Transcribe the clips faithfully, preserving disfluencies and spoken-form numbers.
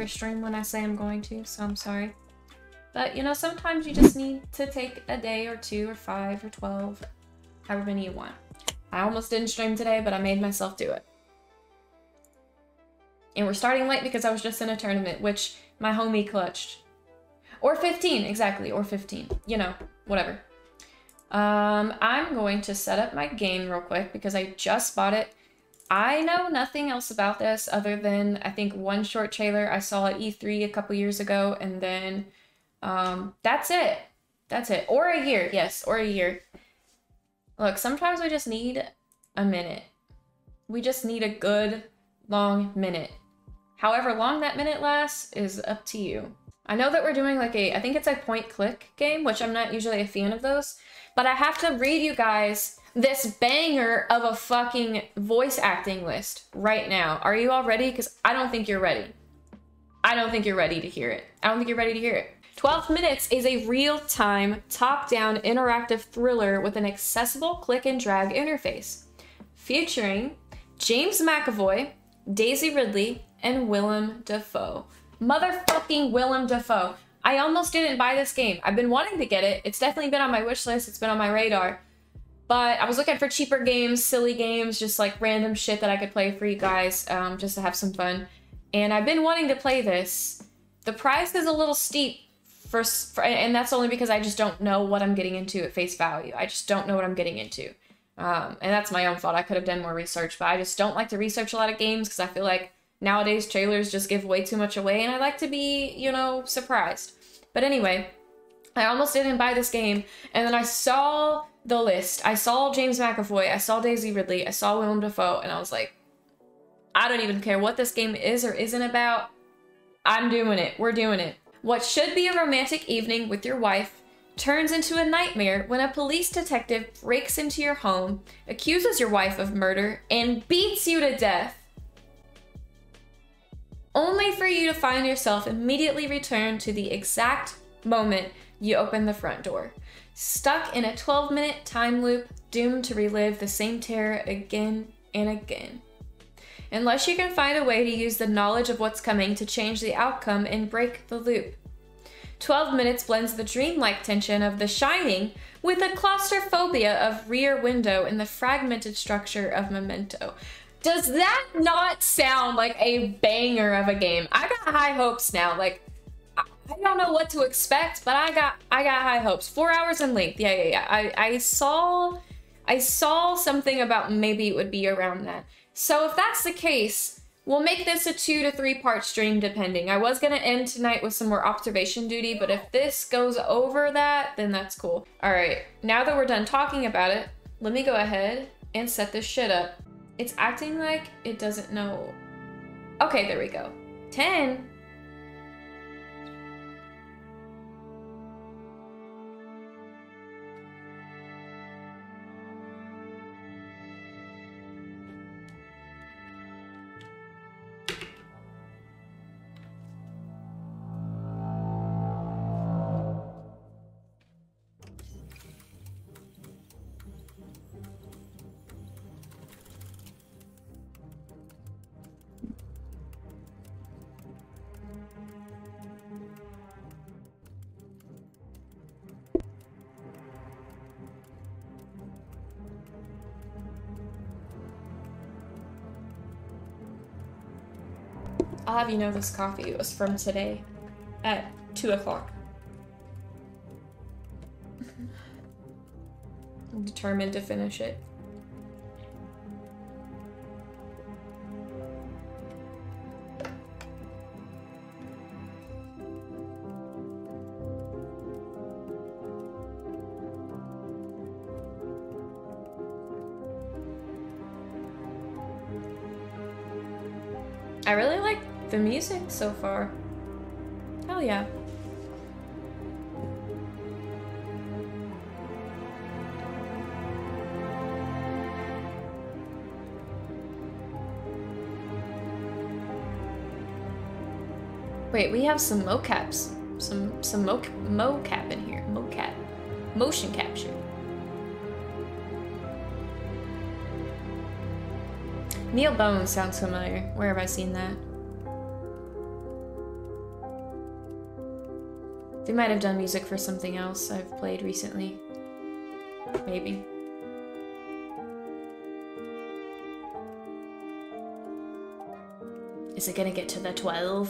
your stream when I say I'm going to, so I'm sorry. But, you know, sometimes you just need to take a day or two or five or twelve, however many you want. I almost didn't stream today, but I made myself do it. And we're starting late because I was just in a tournament, which my homie clutched. Or fifteen, exactly, or fifteen. You know, whatever. Um, I'm going to set up my game real quick because I just bought it. I know nothing else about this other than I think one short trailer I saw at E three a couple years ago, and then um, that's it. That's it. Or a year, yes, or a year. Look, sometimes we just need a minute. We just need a good, long minute. However long that minute lasts is up to you. I know that we're doing like a, I think it's a point-click game, which I'm not usually a fan of those, but I have to read you guys this banger of a fucking voice acting list right now. Are you all ready? Because I don't think you're ready. I don't think you're ready to hear it. I don't think you're ready to hear it. twelve minutes is a real-time, top-down interactive thriller with an accessible click-and-drag interface, featuring James McAvoy, Daisy Ridley, and Willem Dafoe. Motherfucking Willem Dafoe. I almost didn't buy this game. I've been wanting to get it. It's definitely been on my wish list. It's been on my radar. But I was looking for cheaper games, silly games, just like random shit that I could play for you guys, um, just to have some fun. And I've been wanting to play this. The price is a little steep, for, for, and that's only because I just don't know what I'm getting into at face value. I just don't know what I'm getting into. Um, and that's my own fault. I could have done more research, but I just don't like to research a lot of games because I feel like nowadays trailers just give way too much away, and I like to be, you know, surprised. But anyway, I almost didn't buy this game, and then I saw the list. I saw James McAvoy, I saw Daisy Ridley, I saw Willem Dafoe, and I was like, I don't even care what this game is or isn't about. I'm doing it. We're doing it. What should be a romantic evening with your wife turns into a nightmare when a police detective breaks into your home, accuses your wife of murder, and beats you to death, only for you to find yourself immediately returned to the exact moment you open the front door, stuck in a twelve minute time loop, doomed to relive the same terror again and again. Unless you can find a way to use the knowledge of what's coming to change the outcome and break the loop. twelve minutes blends the dreamlike tension of The Shining with the claustrophobia of Rear Window and the fragmented structure of Memento. Does that not sound like a banger of a game? I got high hopes now. Like, I don't know what to expect, but I got I got high hopes. Four hours in length. Yeah, yeah, yeah. I, I saw I saw something about maybe it would be around that. So if that's the case, we'll make this a two to three part stream depending. I was gonna end tonight with some more observation duty, but if this goes over that, then that's cool. All right, now that we're done talking about it, let me go ahead and set this shit up. It's acting like it doesn't know. Okay, there we go. ten. I'll have you know this coffee was from today at two o'clock. I'm determined to finish it. I really like the music so far. Hell yeah. Wait, we have some mocaps. Some some mo mocap in here. Mocap. Motion capture. Neil Bones sounds familiar. Where have I seen that? They might have done music for something else I've played recently. Maybe. Is it gonna get to the twelve?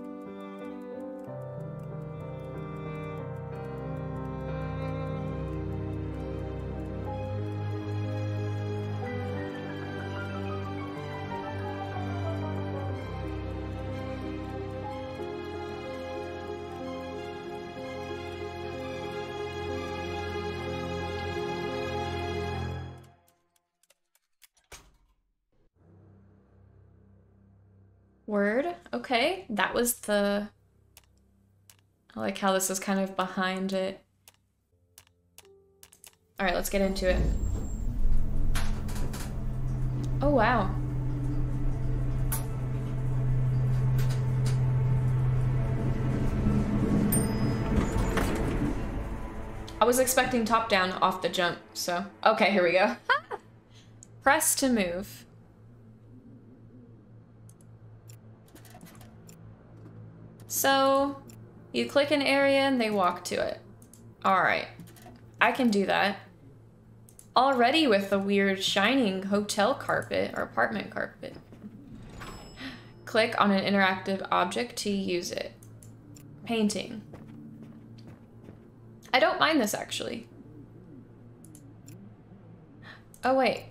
Word. Okay, that was the... I like how this is kind of behind it. Alright, let's get into it. Oh, wow. I was expecting top-down off the jump, so... Okay, here we go. Press to move. So, you click an area and they walk to it. Alright. I can do that. Already with the weird shining hotel carpet or apartment carpet. Click on an interactive object to use it. Painting. I don't mind this actually. Oh wait.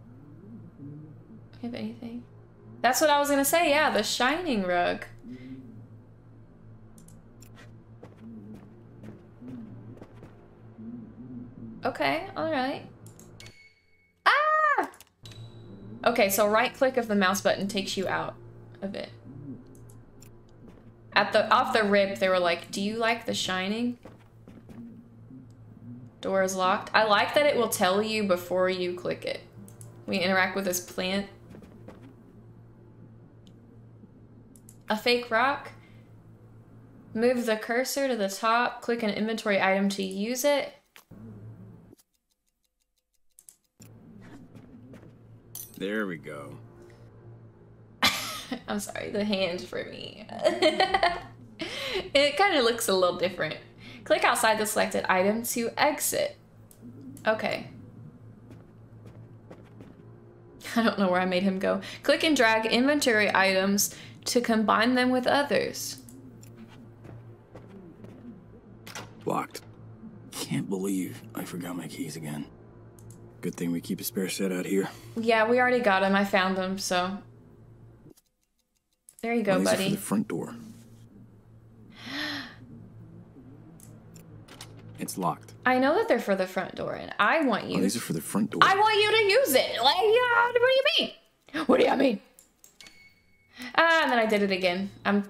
Do you have anything? That's what I was gonna say, yeah, the shining rug. Okay, alright. Ah! Okay, so right click of the mouse button takes you out of it. At the off the rip, they were like, do you like The Shining? Door is locked. I like that it will tell you before you click it. We interact with this plant. A fake rock. Move the cursor to the top. Click an inventory item to use it. There we go. I'm sorry, the hand for me. It kind of looks a little different. Click outside the selected item to exit. Okay. I don't know where I made him go. Click and drag inventory items to combine them with others. Locked. Can't believe I forgot my keys again. Good thing we keep a spare set out here. Yeah, we already got them. I found them, so. There you go, oh, these buddy. Are for the front door. It's locked. I know that they're for the front door, and I want you. Oh, these are for the front door. I want you to use it. Like, yeah, what do you mean? What do you mean? Ah, and then I did it again. I'm.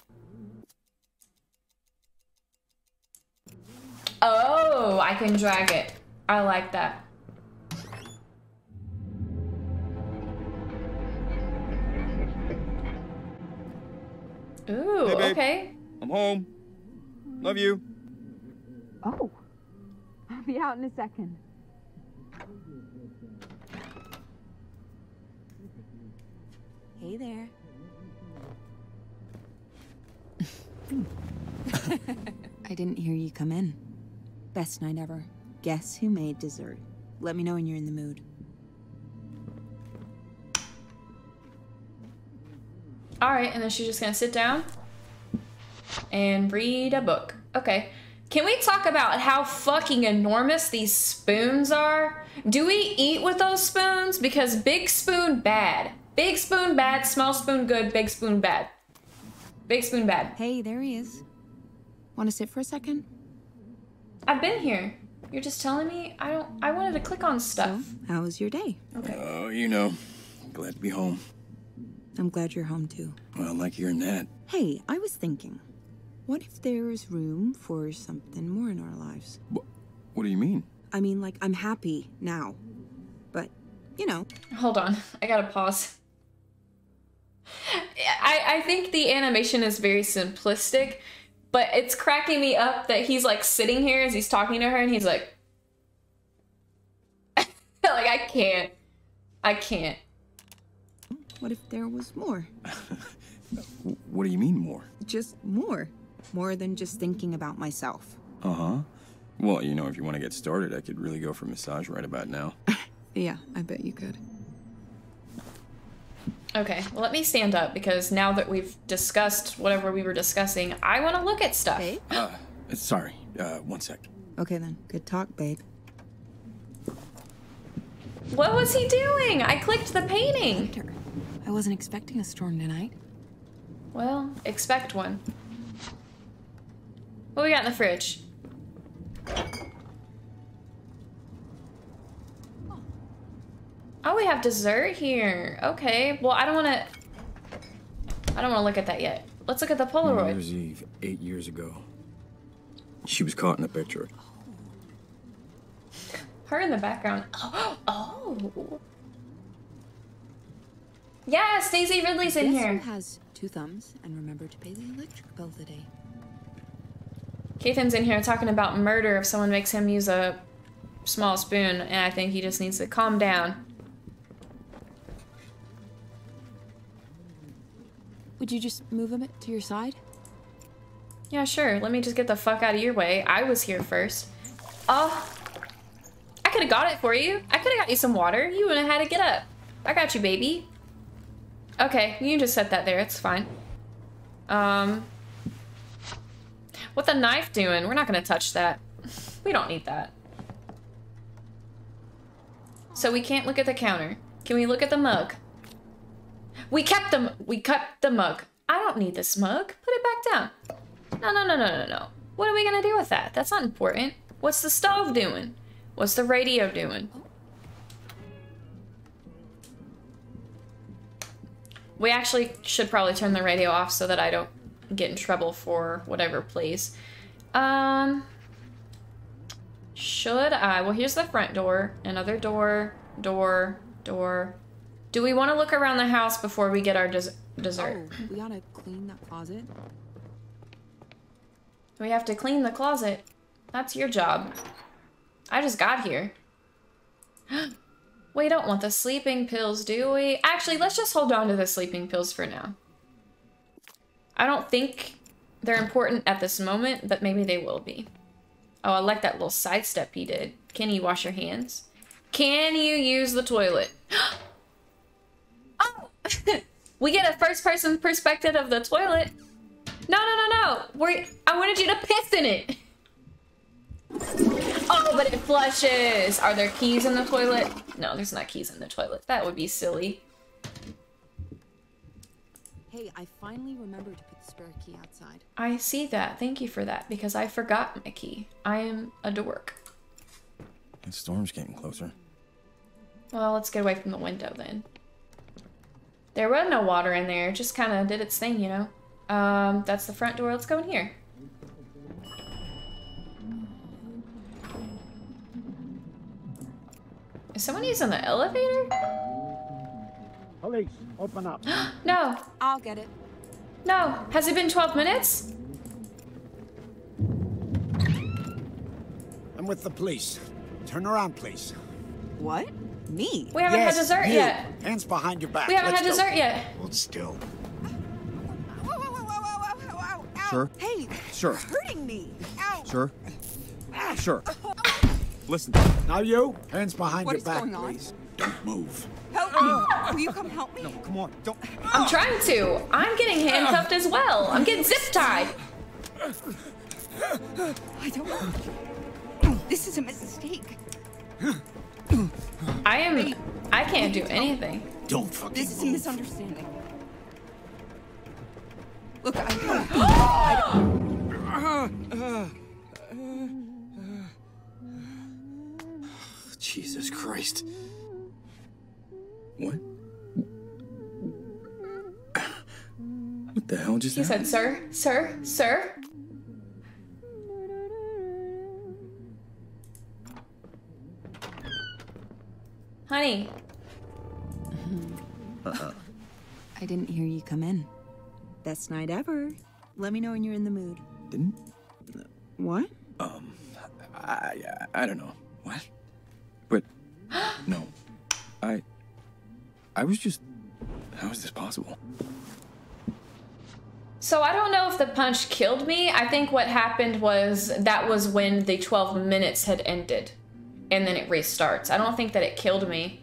Oh, I can drag it. I like that. Ooh, hey, babe. Okay. I'm home. Love you. Oh, I'll be out in a second. Hey there. I didn't hear you come in. Best night ever. Guess who made dessert? Let me know when you're in the mood. All right, and then she's just gonna sit down and read a book. Okay. Can we talk about how fucking enormous these spoons are? Do we eat with those spoons? Because big spoon bad. Big spoon bad, small spoon good, big spoon bad. Big spoon bad. Hey, there he is. Want to sit for a second? I've been here. You're just telling me? I don't, I wanted to click on stuff. So, how was your day? Okay. Oh, you know. Glad to be home. I'm glad you're home too. Well, I like hearing that. Hey, I was thinking, what if there is room for something more in our lives? What, what do you mean? I mean, like, I'm happy now. But, you know. Hold on. I gotta pause. I, I think the animation is very simplistic, but it's cracking me up that he's like sitting here as he's talking to her and he's like, like, I can't. I can't. What if there was more? What do you mean more? Just more. more than just thinking about myself. Uh-huh. Well, you know, if you want to get started, I could really go for a massage right about now. Yeah, I bet you could. Okay, well, let me stand up because now that we've discussed whatever we were discussing, I want to look at stuff. Babe? Uh, sorry. Uh, one sec. Okay then, good talk, babe. What was he doing? I clicked the painting. Later. I wasn't expecting a storm tonight. Well, expect one. What we got in the fridge? Oh, we have dessert here. Okay, well, I don't want to... I don't want to look at that yet. Let's look at the New Polaroid. Year's Eve, eight years ago. She was caught in the picture. Her in the background. Oh. Oh. Yes, Daisy Ridley's in Guess here. who has two thumbs and remember to pay the electric bill today? Cathan's in here talking about murder if someone makes him use a small spoon, and I think he just needs to calm down. Would you just move a bit to your side? Yeah, sure. Let me just get the fuck out of your way. I was here first. Oh. I could have got it for you. I could have got you some water. You wouldn't have had to get up. I got you, baby. Okay, you can just set that there. It's fine. Um... What the knife doing? We're not gonna touch that. We don't need that. So we can't look at the counter. Can we look at the mug? We kept the we kept the mug. I don't need this mug. Put it back down. No, no, no, no, no, no. What are we gonna do with that? That's not important. What's the stove doing? What's the radio doing? We actually should probably turn the radio off so that I don't get in trouble for whatever plays. Um, should I? Well, here's the front door. Another door, door, door. Do we want to look around the house before we get our des dessert? Oh, we ought to clean that closet. We have to clean the closet. That's your job. I just got here. We don't want the sleeping pills, do we? Actually, let's just hold on to the sleeping pills for now. I don't think they're important at this moment, but maybe they will be. Oh, I like that little sidestep he did. Can you wash your hands? Can you use the toilet? Oh! We get a first-person perspective of the toilet. No, no, no, no. We're, I wanted you to piss in it. Oh, but it flushes. Are there keys in the toilet? No, there's not keys in the toilet. That would be silly. Hey, I finally remembered to put the spare key outside. I see that. Thank you for that, because I forgot my key. I am a dork. The storm's getting closer. Well, let's get away from the window then. There was no water in there. It just kind of did its thing, you know? Um, that's the front door. Let's go in here. Is someone using the elevator? Police, open up. No. I'll get it. No. Has it been twelve minutes? I'm with the police. Turn around, please. What? Me? We haven't yes, had dessert you. yet. Hands behind your back. We haven't Let's had go. dessert yet. Hold still. Whoa, whoa, whoa, whoa, whoa, whoa, whoa, ow. Sure. Hey, Sure. it's hurting me. Ow. Sure. Sure. Listen. Now you, hands behind What your is back, going on? please. Don't move. Help me. Will you come help me? No, come on. Don't. I'm trying to. I'm getting handcuffed as well. I'm getting zip tied. I don't. This is a mistake. I am. I can't do anything. Don't fucking This is a move. misunderstanding. Look, I. Jesus Christ. What? What the hell just He happened? said, sir, sir, sir. Honey. I didn't hear you come in. Best night ever. Let me know when you're in the mood. Didn't? What? Um, I, I, I don't know. What? But, no. I, I was just, how is this possible? So I don't know if the punch killed me. I think what happened was that was when the twelve minutes had ended. And then it restarts. I don't think that it killed me.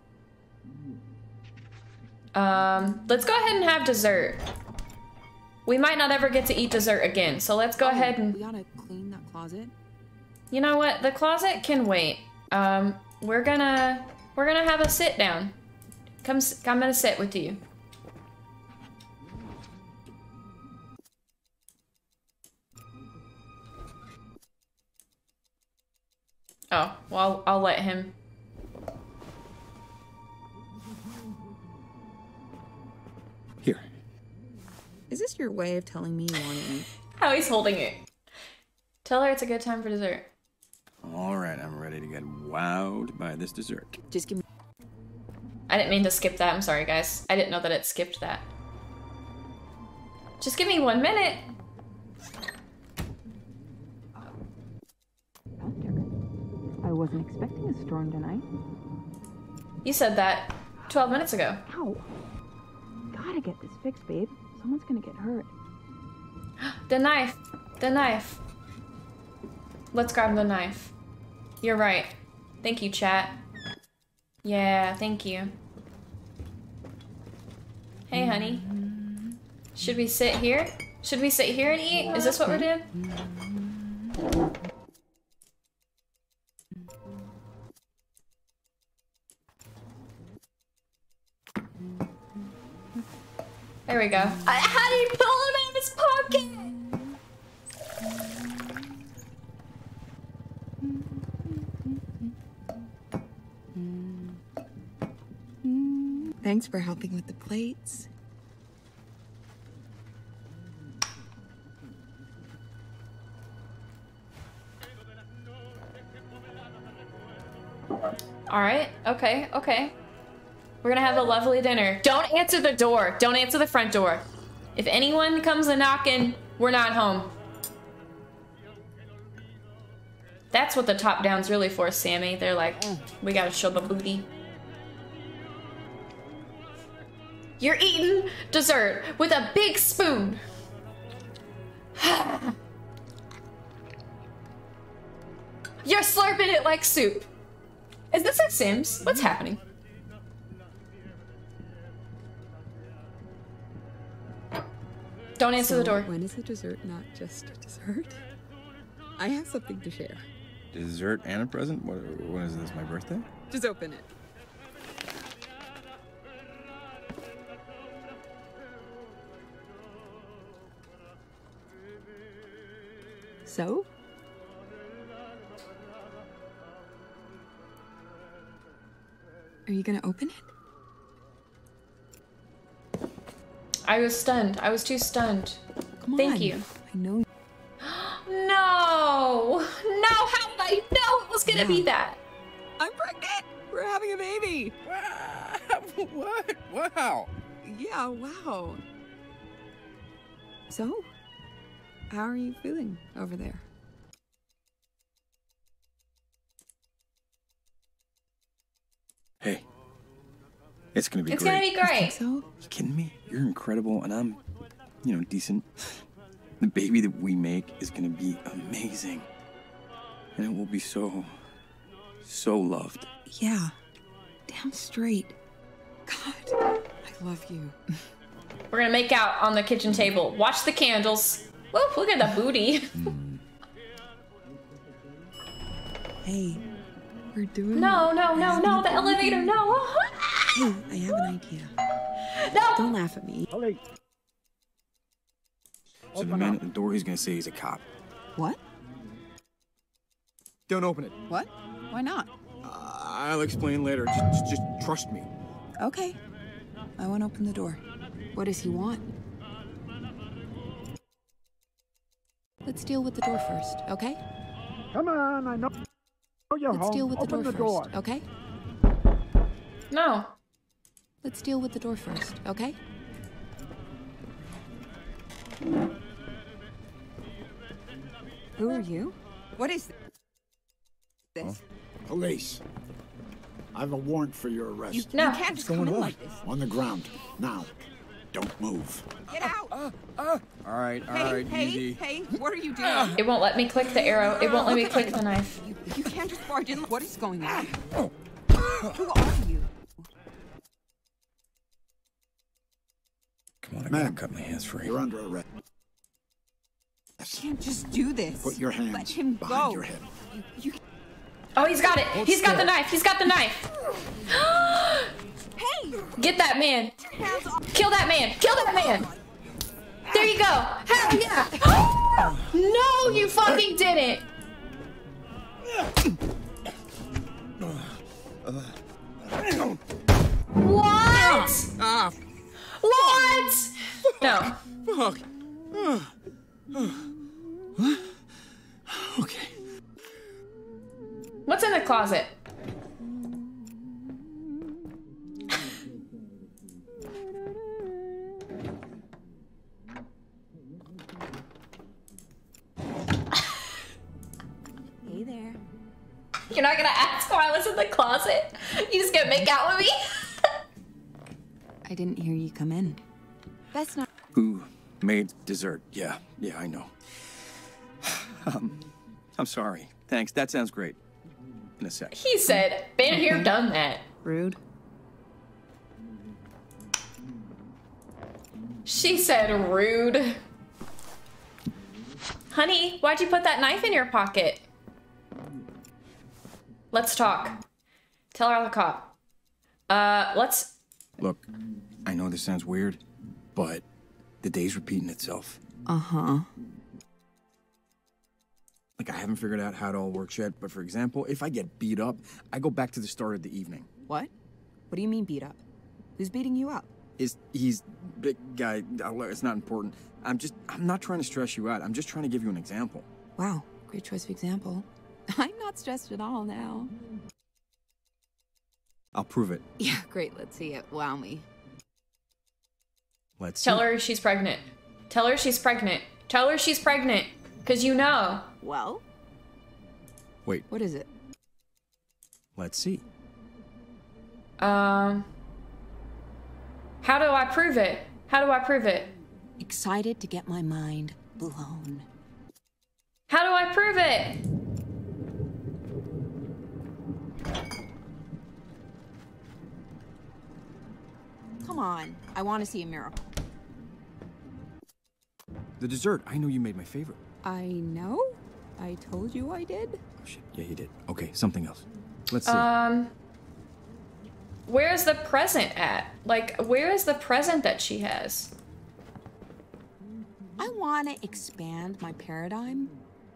Um, let's go ahead and have dessert. We might not ever get to eat dessert again, so let's go Oh, ahead and... We gotta clean that closet. You know what? The closet can wait. Um, we're gonna... We're gonna have a sit down. Come, s- I'm gonna sit with you. Oh, well, I'll, I'll let him. Here. Is this your way of telling me you want to eat? How he's holding it. Tell her it's a good time for dessert. All right, I'm ready to get wowed by this dessert. Just give me. I didn't mean to skip that. I'm sorry, guys. I didn't know that it skipped that. Just give me one minute. I wasn't expecting a storm tonight. You said that twelve minutes ago. Ow. Gotta get this fixed, babe. Someone's gonna get hurt. The knife. The knife. Let's grab the knife. You're right. Thank you, chat. Yeah, thank you. Hey, honey. Should we sit here? Should we sit here and eat? Is this what we're doing? There we go. I, how do you pull him out of his pocket? Thanks for helping with the plates. All right. Okay. Okay. We're gonna have a lovely dinner. Don't answer the door. Don't answer the front door. If anyone comes a knocking, we're not home. That's what the top down's really for, Sammy. They're like, mm, we gotta show the booty. You're eating dessert with a big spoon. You're slurping it like soup. Is this a Sims? What's happening? Don't answer So, the door. When is the dessert not just a dessert? I have something to share. Dessert and a present? What, what is this, my birthday? Just open it. So? Are you gonna open it? I was stunned. I was too stunned. Come on. Thank you. I know. No! No! How did I know it was gonna be that? I'm pregnant! We're having a baby! What? Wow. Yeah, wow. So, how are you feeling over there? Hey. It's gonna be It's great. gonna be great. So, You kidding me? You're incredible, and I'm, you know, decent. The baby that we make is gonna be amazing. And it will be so, so loved. yeah, damn straight. God, I love you. We're gonna make out on the kitchen table. Watch the candles. Whoop, look at the booty. Hey, we're doing. No, no, no, no, the elevator, no. Hey, I have an idea. No! Don't laugh at me. Police. So the man at the door, he's gonna say he's a cop. What? Don't open it. What? Why not? Uh, I'll explain later. Just, just, just trust me. Okay. I won't open the door. What does he want? Let's deal with the door first, okay? Come on, I know you're Let's home. deal with the Open door the first, door. okay? No. Let's deal with the door first, okay? Who are you? What is this? Police. I have a warrant for your arrest. No. You can't just come in like this. On the ground. Now. Don't move. Get out! Uh, All right, all Hey, right, hey, easy. hey, what are you doing? It won't let me click the arrow. It won't let me click the knife. You, you can't just barge in. What is going on? Who are you? Come on, I Ma'am, gotta cut my hands free. You're under arrest. You can't just do this. Put your hands Let him behind go. your head. You, you Oh, he's got it. He's got the knife. He's got the knife. Hey! Get that man. Hands off. Kill that man. Kill that man. There you go. Hell yeah. No, you fucking didn't. What? Ah, What? No. fuck. Okay. What's in the closet? Hey there. You're not gonna ask why I was in the closet? You just gonna make out with me? I didn't hear you come in. That's not. Who made dessert? Yeah, yeah, I know. um, I'm sorry. Thanks. That sounds great. In a sec. He said, been here, done that. Rude. She said rude. Honey, why'd you put that knife in your pocket? Let's talk. Tell her the cop. Uh, let's... Look, I know this sounds weird, but the day's repeating itself. Uh-huh. Like, I haven't figured out how it all works yet, but for example, if I get beat up, I go back to the start of the evening. What? What do you mean beat up? Who's beating you up? Is he's big guy, it's not important. I'm just, I'm not trying to stress you out. I'm just trying to give you an example. Wow, great choice of example. I'm not stressed at all now. I'll prove it. Yeah, great. Let's see it. Wow me. Let's Tell see. her she's pregnant. Tell her she's pregnant. Tell her she's pregnant. Because you know. Well? Wait, What is it? let's see. Um... How do I prove it? How do I prove it? Excited to get my mind blown. How do I prove it? Come on. I want to see a miracle. The dessert, I know you made my favorite. I know? I told you I did. Oh shit, yeah you did. Okay, something else. Let's see. Um... Where's the present at? Like, where is the present that she has? I want to expand my paradigm.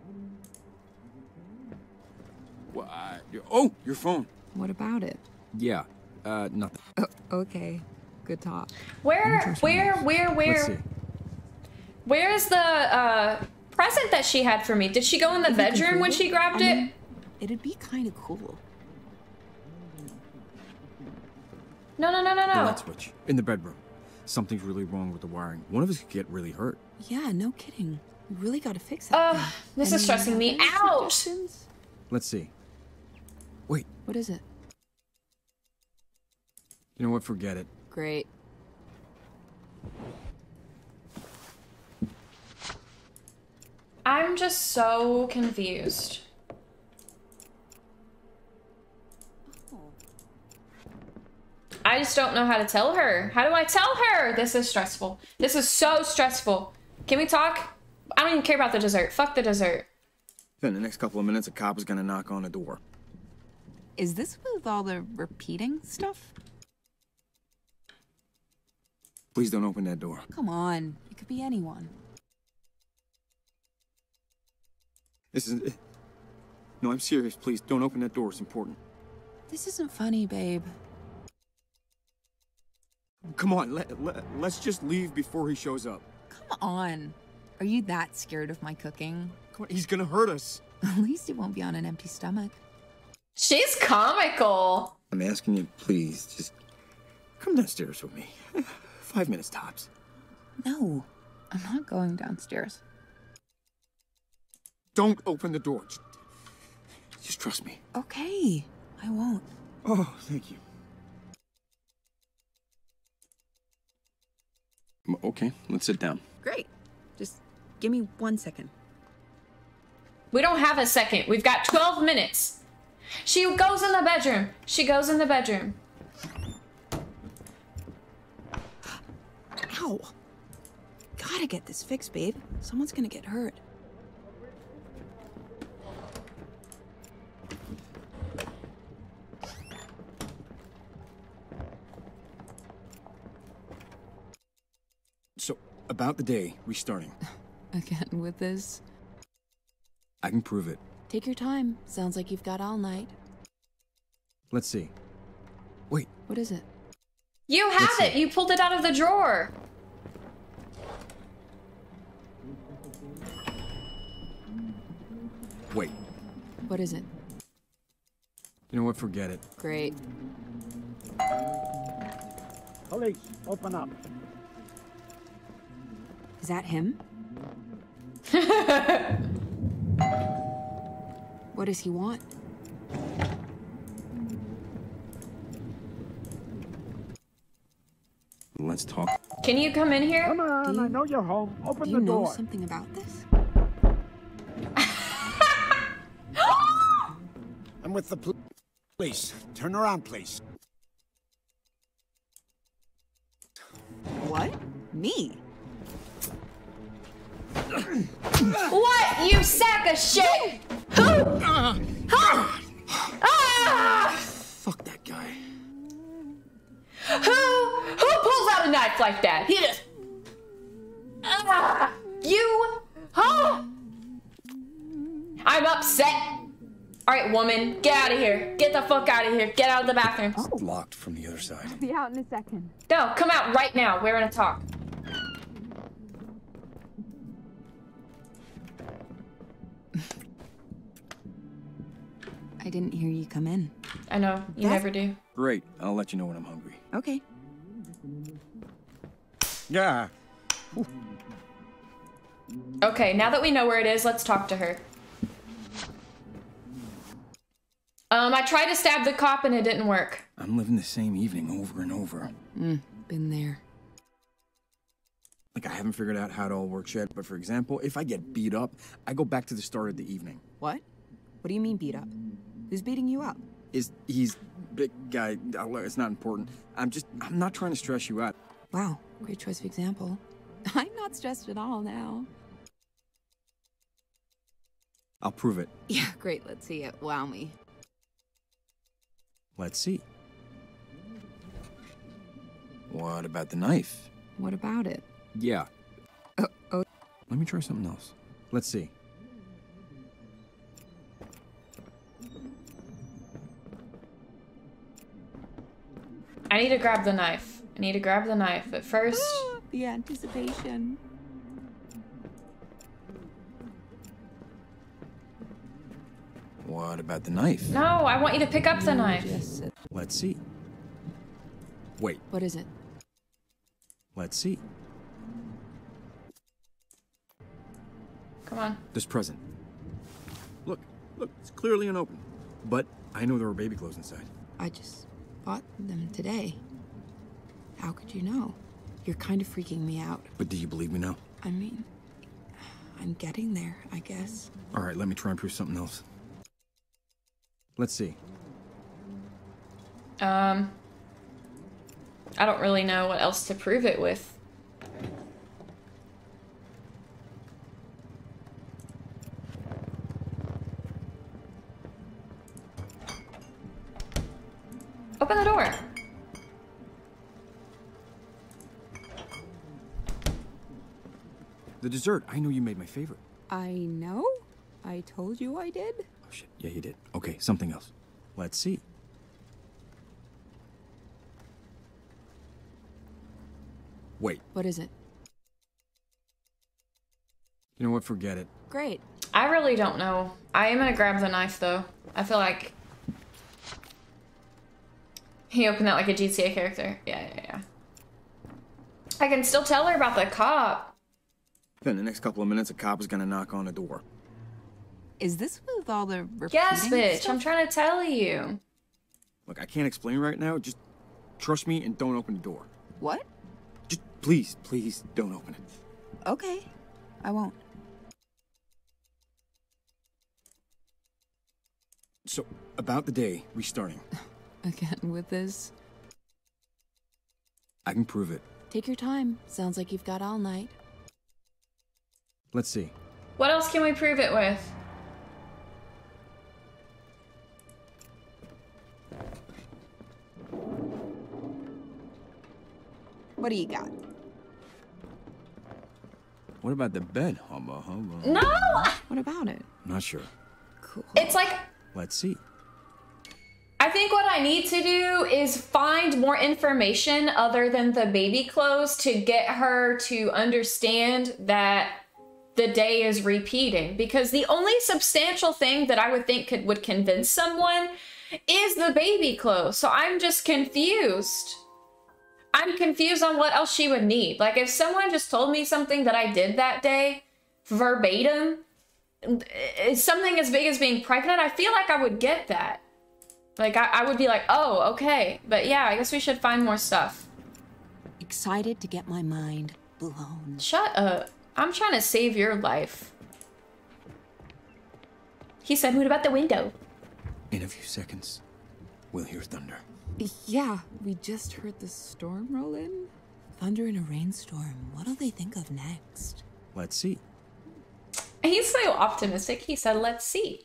Well, I- oh, your phone. What about it? Yeah, uh, nothing. Okay. Good talk. Where, where, where, Let's see. where? Where's the, uh, present that she had for me? Did she go in the If you can bedroom prove when it, she grabbed I it? mean, it'd be kind of cool. No, no, no, no, The no. light switch in the bedroom. Something's really wrong with the wiring. One of us could get really hurt. Yeah, no kidding. We really got to fix that. Ugh, thing. this is Any stressing me other out. suggestions? Let's see. Wait, What is it? you know what? Forget it. Great. I'm just so confused. I just don't know how to tell her. How do I tell her? This is stressful. This is so stressful. Can we talk? I don't even care about the dessert. Fuck the dessert. In the next couple of minutes, a cop is gonna knock on the door. Is this with all the repeating stuff? Please don't open that door. Come on. It could be anyone. This is. No, I'm serious. Please don't open that door. It's important. This isn't funny, babe. Come on, let, let, let's just leave before he shows up. Come on. Are you that scared of my cooking? Come on, he's gonna hurt us. At least it won't be on an empty stomach. She's comical. I'm asking you, please, just come downstairs with me. Five minutes tops. No, I'm not going downstairs. Don't open the door. Just, just trust me. Okay, I won't. Oh, thank you. Okay, let's sit down. Great. Just give me one second. We don't have a second. We've got twelve minutes. She goes in the bedroom. She goes in the bedroom. Ow! Gotta get this fixed, babe. Someone's gonna get hurt. So, about the day restarting. Again with this? I can prove it. Take your time. Sounds like you've got all night. Let's see. Wait, What is it? You have Let's see. it. You pulled it out of the drawer. wait. What is it? You know what? Forget it. Great. Police, open up. Is that him? What does he want? Let's talk. Can you come in here? Come on, Do I you- know you're home. Open Do the you know door. something about this? I'm with the pol- police. Turn around, please. What? Me? What? You sack of shit! Who? Ah! Fuck that guy. Who? Who pulls out a knife like that? He just. Ah! You? Huh? I'm upset. All right, woman, get out of here. Get the fuck out of here. Get out of the bathroom. Locked from the other side. Be out in a second. No, come out right now. We're gonna talk. I didn't hear you come in. I know you That- never do. Great. I'll let you know when I'm hungry. Okay. Yeah. Okay, now that we know where it is, let's talk to her. Um, I tried to stab the cop and it didn't work. I'm living the same evening over and over. Mm, been there. Like, I haven't figured out how it all works yet, but for example, if I get beat up, I go back to the start of the evening. What? What do you mean beat up? Who's beating you up? Is he's big guy, uh, look, it's not important. I'm just, I'm not trying to stress you out. Wow, great choice of example. I'm not stressed at all now. I'll prove it. Yeah, great. Let's see it. Wow me. Let's see. What about the knife? What about it? Yeah. Oh, oh. Let me try something else. Let's see. I need to grab the knife. I need to grab the knife, but first... The anticipation. What about the knife? No, I want you to pick up the knife. Just sit. Let's see. Wait, What is it? let's see. Come on. This present. Look, look, it's clearly unopened. But I know there were baby clothes inside. I just bought them today. How could you know? You're kind of freaking me out. But do you believe me now? I mean, I'm getting there, I guess. All right, let me try and prove something else. Let's see. Um... I don't really know what else to prove it with. Open the door. The dessert. I know you made my favorite. I know? I told you I did? Oh, shit. Yeah, you did. Okay, something else. Let's see. Wait. What is it? You know what? Forget it. Great. I really don't know. I am gonna grab the knife though. I feel like he opened that like a G T A character. Yeah, yeah, yeah. I can still tell her about the cop. Then the next couple of minutes, a cop is gonna knock on the door. Is this with all the repeating Yes, bitch. stuff? I'm trying to tell you. Look, I can't explain right now. Just trust me and don't open the door. What? Just please, please don't open it. Okay. I won't. So, about the day restarting. Again with this? I can prove it. Take your time. Sounds like you've got all night. Let's see. What else can we prove it with? What do you got? What about the bed? Hubba hubba. No! What about it? Not sure. Cool. It's like, Let's see. I think what I need to do is find more information other than the baby clothes to get her to understand that the day is repeating. Because the only substantial thing that I would think could would convince someone is the baby clothes. So I'm just confused. I'm confused on what else she would need. Like, if someone just told me something that I did that day, verbatim, something as big as being pregnant, I feel like I would get that. Like, I, I would be like, oh, okay. But yeah, I guess we should find more stuff. Excited to get my mind blown. Shut up. I'm trying to save your life. He said, what about the window? In a few seconds, we'll hear thunder. Yeah, we just heard the storm roll in. Thunder in a rainstorm. What'll they think of next? Let's see. He's so optimistic. He said, let's see.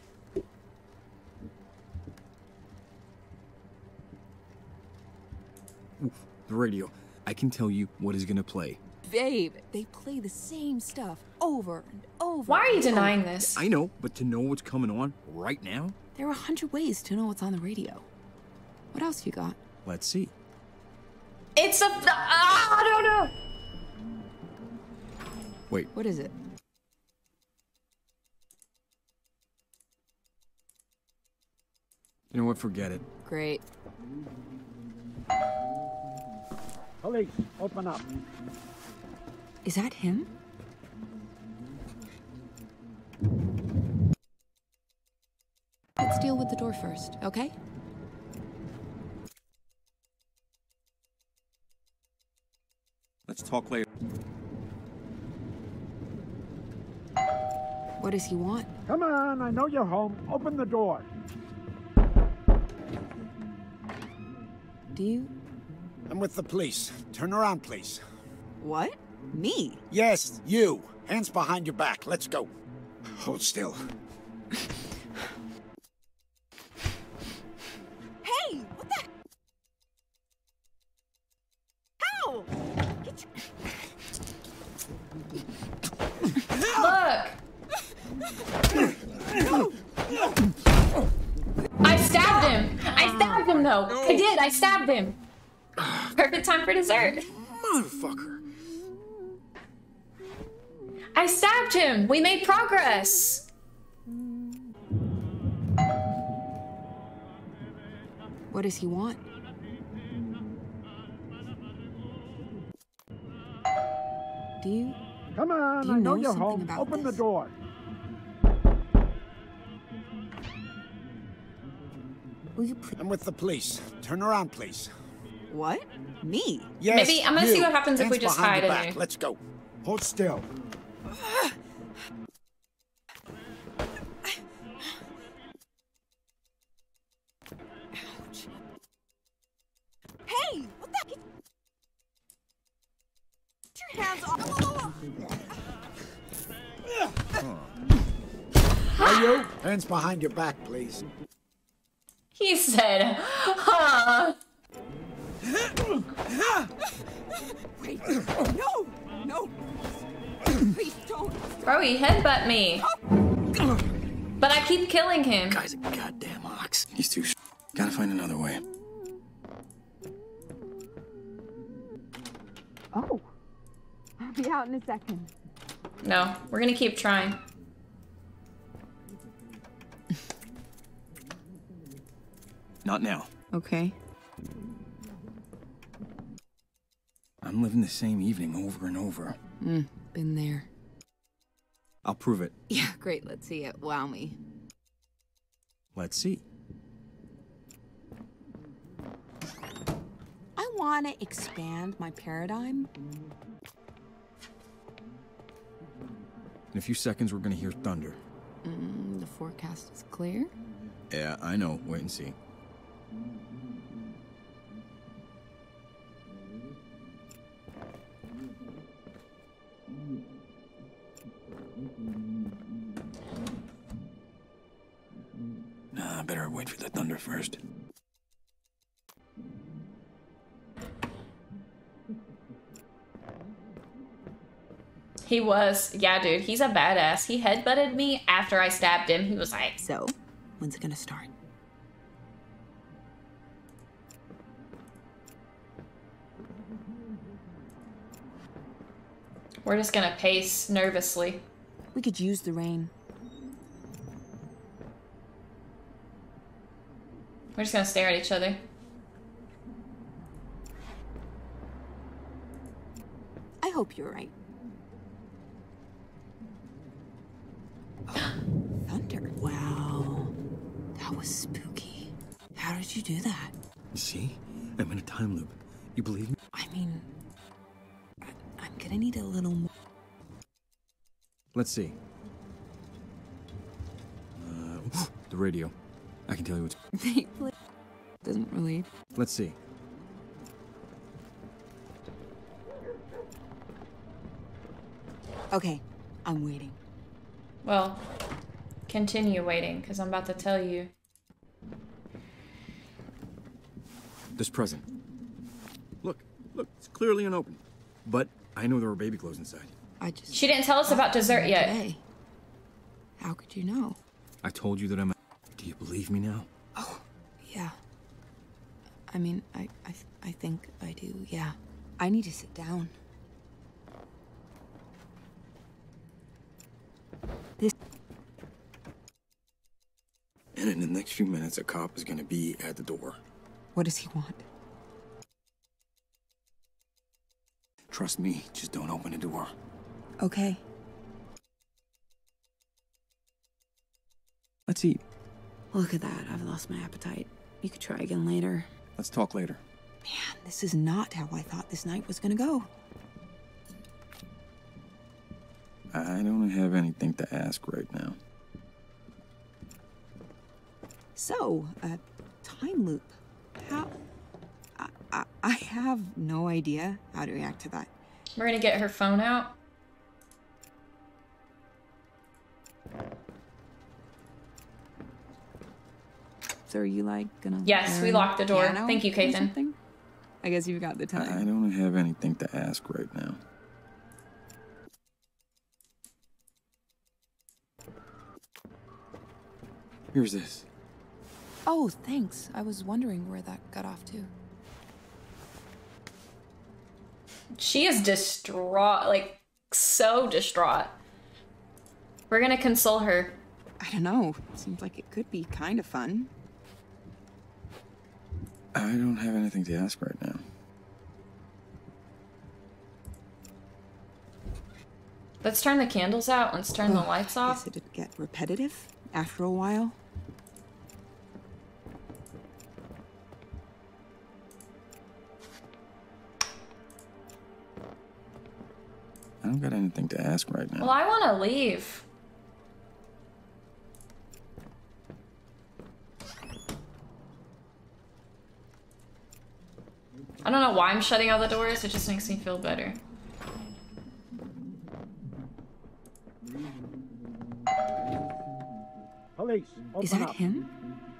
Oof, the radio. I can tell you what is gonna play. Babe, they play the same stuff over and over. Why are you and over. denying this? I know, but to know what's coming on right now? There are a hundred ways to know what's on the radio. What else you got? Let's see. It's a... Ah, I don't know. Wait, What is it? you know what? Forget it. Great. Police, open up. Is that him? Let's deal with the door first, okay? Let's talk later. What does he want? Come on, I know you're home. Open the door. Do you... I'm with the police. Turn around, please. What? Me? Yes, you. Hands behind your back. Let's go. Hold still. Hey! What the... Ow! Get Look. I stabbed him. I stabbed him, though. I did. I stabbed him. Perfect time for dessert. Motherfucker. I stabbed him. We made progress. What does he want? Do you... Come on, Do you I know, know you're something home. about Open the this? door. Will you please... I'm with the police. Turn around, please. What? Me? Yes, Maybe- I'm gonna you. see what happens if Hands we just behind hide your in back. there. Let's go. Hold still. Ouch. Hey! What the... Get your hands off! Are you? Hands behind your back, please. He said, huh. Wait! No! No! Please don't! Bro, he headbutt me. But I keep killing him. Guy's a goddamn ox. He's too sh- Gotta find another way. Oh! I'll be out in a second. No, we're gonna keep trying. Not now. Okay. I'm living the same evening over and over. Mm, been there. I'll prove it. Yeah, great. Let's see it. Wow me. Let's see. I want to expand my paradigm. In a few seconds, we're gonna hear thunder. Mm, the forecast is clear? Yeah, I know. Wait and see. Nah, I better wait for the thunder first. He was. Yeah, dude, he's a badass. He headbutted me after I stabbed him. He was like... So, when's it gonna start? We're just gonna pace nervously. We could use the rain. We're just gonna stare at each other. I hope you're right. Thunder. Wow. That was spooky. How did you do that? You see? I'm in a time loop. You believe me? I mean, I, I'm gonna need a little more. Let's see. Uh, the radio. I can tell you what's... They play. Doesn't really. Let's see. Okay, I'm waiting. Well, continue waiting, because I'm about to tell you. This present. Look, look, it's clearly unopened. But I know there were baby clothes inside. I just. She didn't tell us about dessert yet. Today. How could you know? I told you that I'm... Do you believe me now? Oh, yeah. I mean, I, I, I think I do, yeah. I need to sit down. This... And in the next few minutes, a cop is gonna be at the door. What does he want? Trust me, just don't open the door. Okay. Let's eat. Look at that, I've lost my appetite. You could try again later. Let's talk later. Man, this is not how I thought this night was gonna go. I don't have anything to ask right now. So, uh, time loop. How... I, I, I have no idea how to react to that. We're gonna get her phone out. So are you, like, gonna... Yes, we learn locked the door. piano Thank you, or Kathan. something? I guess you've got the time. I don't have anything to ask right now. Here's this. Oh, thanks. I was wondering where that got off to. She is distraught, like, so distraught. We're gonna console her. I don't know. Seems like it could be kind of fun. I don't have anything to ask right now. Let's turn the candles out. Let's turn the Oh, lights I off. guess it'd get repetitive after a while. I don't got anything to ask right now. Well, I want to leave. I don't know why I'm shutting all the doors. It just makes me feel better. Police, open Is that up. him?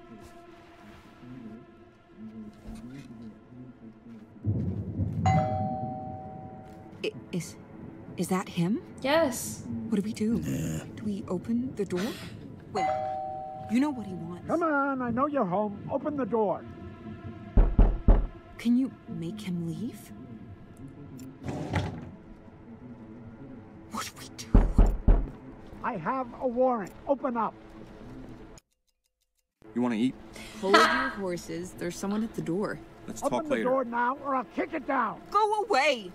I- Is... Is that him? Yes. What do we do? Yeah. Do we open the door? Wait. You know what he wants. Come on, I know you're home. Open the door. Can you make him leave? What do we do? I have a warrant. Open up. You want to eat? Hold your horses. There's someone at the door. Let's Open talk the later. door now, or I'll kick it down. Go away!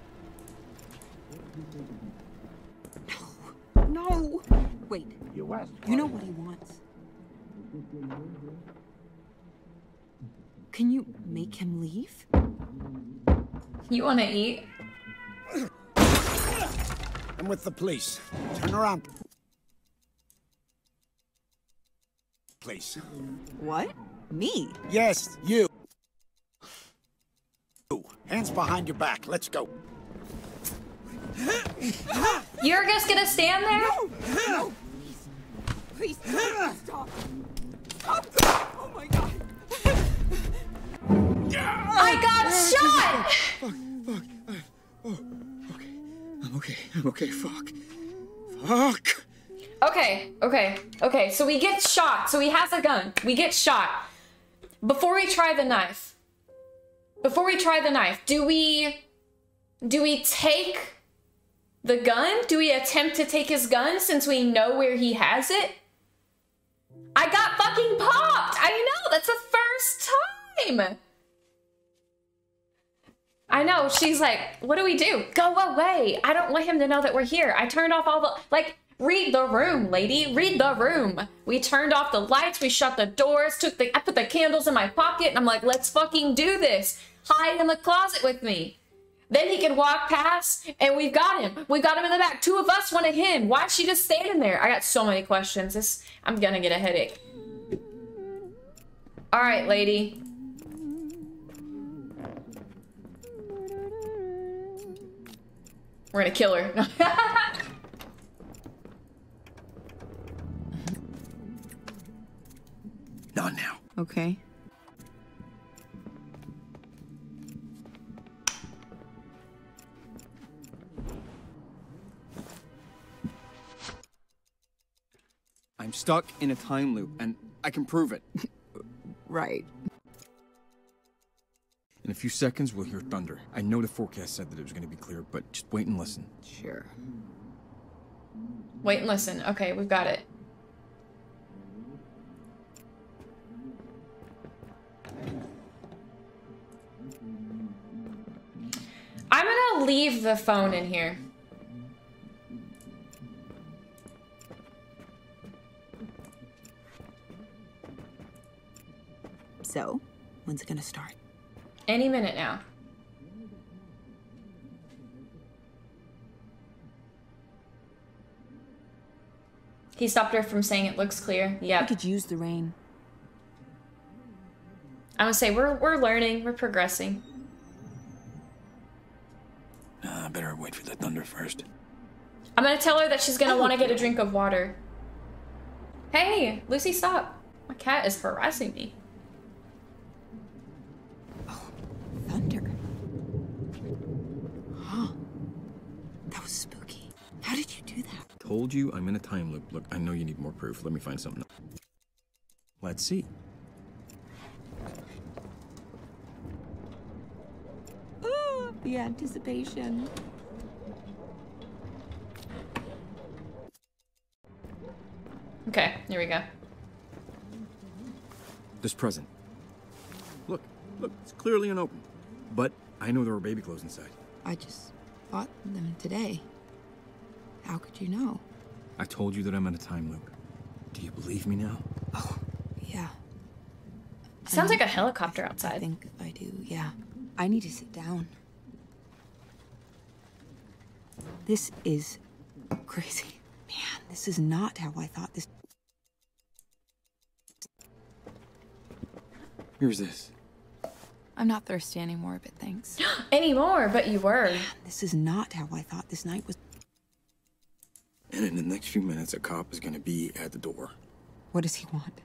No. No. Wait. You asked for You know it. what he wants. Can you make him leave? You want to eat? I'm with the police. Turn around. Please. What? Me? Yes, you. Hands behind your back. Let's go. You're just gonna stand there? No! Please, stop! Stop! Oh my god! I got shot! Fuck, fuck. Uh, oh, okay. I'm okay. I'm okay. Fuck. Fuck. Okay, okay, okay. So we get shot. So he has a gun. We get shot. Before we try the knife, before we try the knife, do we, do we take the gun? Do we attempt to take his gun since we know where he has it? I got fucking popped. I know, that's the first time. I know, she's like, what do we do? Go away. I don't want him to know that we're here. I turned off all the, like, read the room, lady. Read the room. We turned off the lights. We shut the doors. Took the, I put the candles in my pocket and I'm like, let's fucking do this. Hide in the closet with me. Then he can walk past and we've got him. We've got him in the back. Two of us, one of him. Why is she just standing there? I got so many questions. This, I'm gonna get a headache. All right, lady. We're gonna kill her. Not now. Okay. I'm stuck in a time loop, and I can prove it. Right. In a few seconds, we'll hear thunder. I know the forecast said that it was going to be clear, but just wait and listen. Sure. Wait and listen. Okay, we've got it. I'm gonna leave the phone in here. So, when's it gonna start? Any minute now. He stopped her from saying it looks clear. I Yeah. could use the rain. I'm gonna say we're we're learning, we're progressing. Uh, better wait for the thunder first. I'm gonna tell her that she's gonna Oh. want to get a drink of water. Hey, Lucy, stop. My cat is harassing me. Thunder. Huh. That was spooky. How did you do that? Told you I'm in a time loop. Look, I know you need more proof. Let me find something. Let's see. Oh, the anticipation. Okay, here we go. This present. Look, look, it's clearly unopened. But I know there were baby clothes inside. I just bought them today. How could you know? I told you that I'm in a time loop. Do you believe me now? Oh, yeah. Sounds I- like a helicopter I outside. think I do, yeah. I need to sit down. This is crazy. Man, this is not how I thought this... Here's this. I'm not thirsty anymore, but thanks. Anymore, but you were. This is not how I thought this night was... And in the next few minutes, a cop is gonna be at the door. What does he want?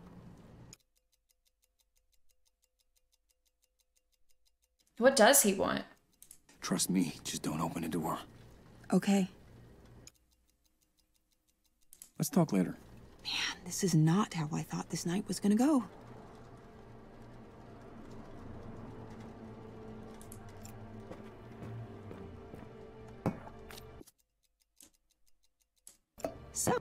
What does he want? Trust me, just don't open the door. Okay. Let's talk later. Man, this is not how I thought this night was gonna go. So...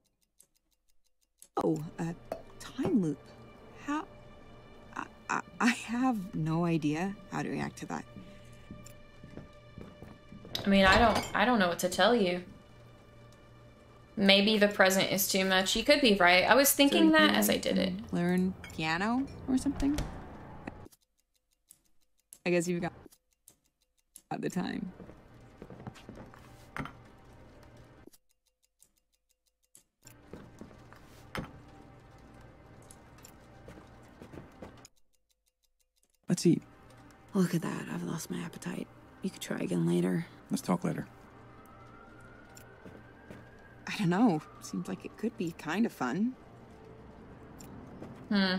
Oh, a time loop. How... I, I, I have no idea how to react to that. I mean, I don't I don't know what to tell you. Maybe the present is too much. You could be right. I was thinking So that you as I did it. Learn piano or something? I guess you've got got the time. Let's eat. Look at that. I've lost my appetite. You could try again later. Let's talk later. I don't know. Seems like it could be kind of fun. Hmm.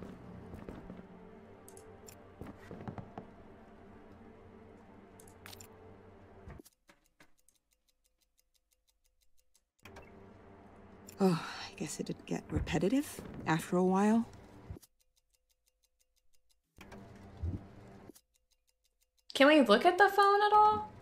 Oh, I guess it'd get repetitive after a while. Can we look at the phone at all?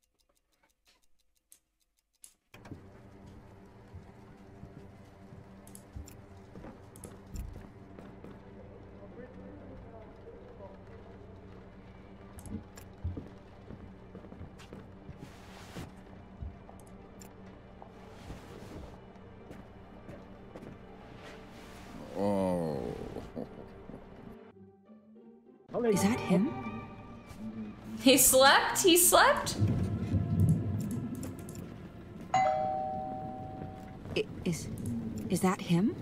Oh. Is that him? He slept? He slept? I- is... is that him?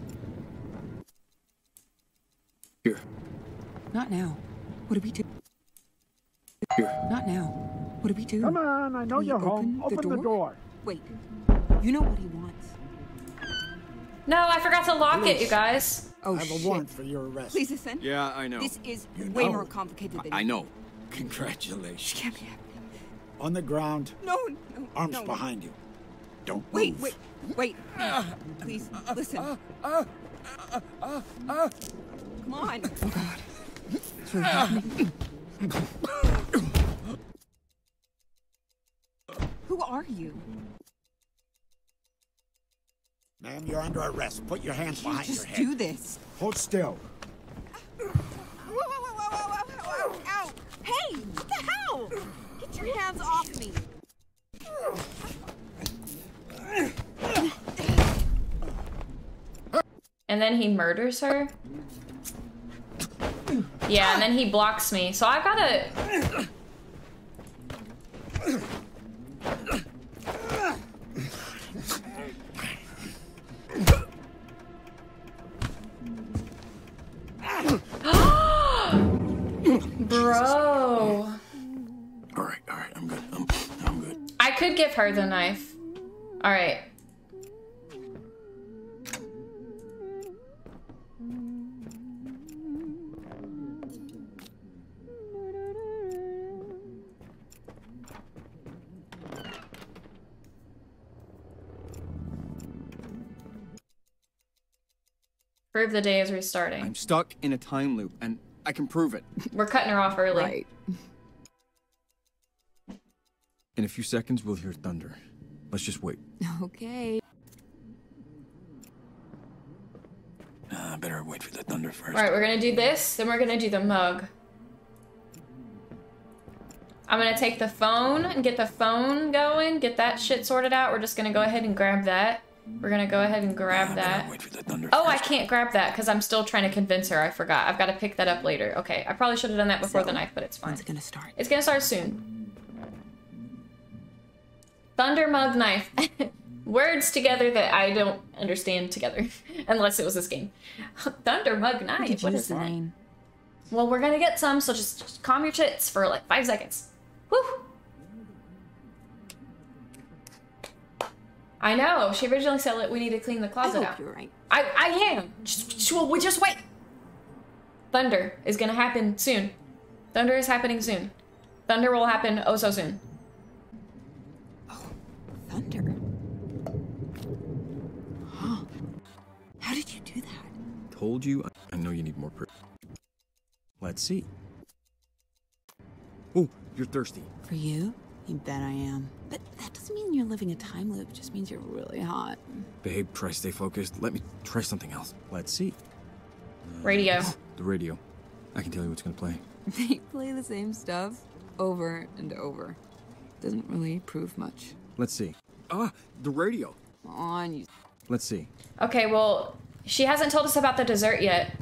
Here. Not now. What do we do? Here. Not now. What do we do? Come on, I know Can we you're open home. the Open the door? door. Wait. You know what he wants. No, I forgot to lock it, Police. you guys. Oh, I have shit. a warrant for your arrest. Please listen. Yeah, I know. This is You way know. more complicated than I know. Congratulations. Can't be happening. On the ground, No, no, arms no, no. behind you. Don't Wait, move. wait, wait. Please, listen. Come on. Oh, God. It's really happening. Who are you? Ma'am, you're under arrest. Put your hands You can't behind your just head. do this. Hold still. Whoa, whoa, whoa, whoa, whoa, whoa, whoa, ow. Hey, what the hell? Get your hands off me. And then he murders her? Yeah, and then he blocks me. So I gotta... Bro. All right, all right, I'm good. I'm, I'm good. I could give her the knife. All right. Prove the day is restarting. I'm stuck in a time loop, and I can prove it. We're cutting her off early. Right. In a few seconds, we'll hear thunder. Let's just wait. Okay. Uh, better wait for the thunder first. All right, we're gonna do this, then we're gonna do the mug. I'm gonna take the phone and get the phone going, get that shit sorted out. We're just gonna go ahead and grab that. We're gonna go ahead and grab Uh, that. better wait for the thunder Oh, I first. can't grab that because I'm still trying to convince her. I forgot. I've got to pick that up later. Okay, I probably should have done that before So, the knife, but it's fine. When's it gonna start? It's gonna start soon. Thunder mug knife. Words together that I don't understand together, unless it was this game. Thunder mug knife. Did you What use is the that? name? Well, we're gonna get some, so just, just calm your tits for like five seconds. Woo! I know. She originally said that we need to clean the I closet hope out. you're right. I I am. Just, just, well, we just wait. Thunder is gonna happen soon. Thunder is happening soon. Thunder will happen oh so soon. Thunder. Huh. How did you do that? Told you. I know you need more proof. Let's see. Oh, you're thirsty. For you? You bet I am. But that doesn't mean you're living a time loop. It just means you're really hot. Babe, try stay focused. Let me try something else. Let's see. Radio. The radio. I can tell you what's gonna play. They play the same stuff over and over. Doesn't really prove much. Let's see. Ah, the radio. Come on, you. Let's see. Okay, well, she hasn't told us about the dessert yet.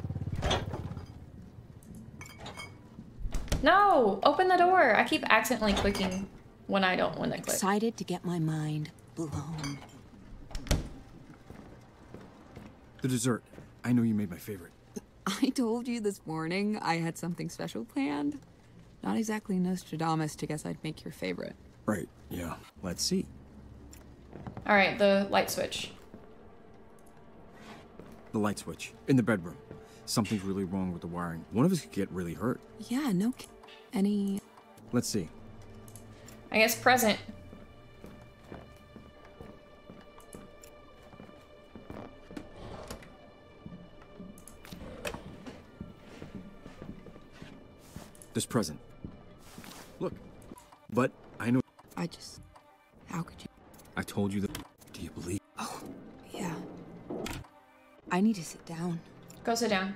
No! Open the door! I keep accidentally clicking when I don't want to click. Excited to get my mind blown. The dessert. I know you made my favorite. I told you this morning I had something special planned. Not exactly Nostradamus to guess I'd make your favorite. Right, yeah. Let's see. All right, the light switch. The light switch. In the bedroom. Something's really wrong with the wiring. One of us could get really hurt. Yeah, no ki- Any... Let's see. I guess present. This present. Look. But I know... I just... How could you... I told you that... Do you believe? Oh, yeah. I need to sit down. Go sit down.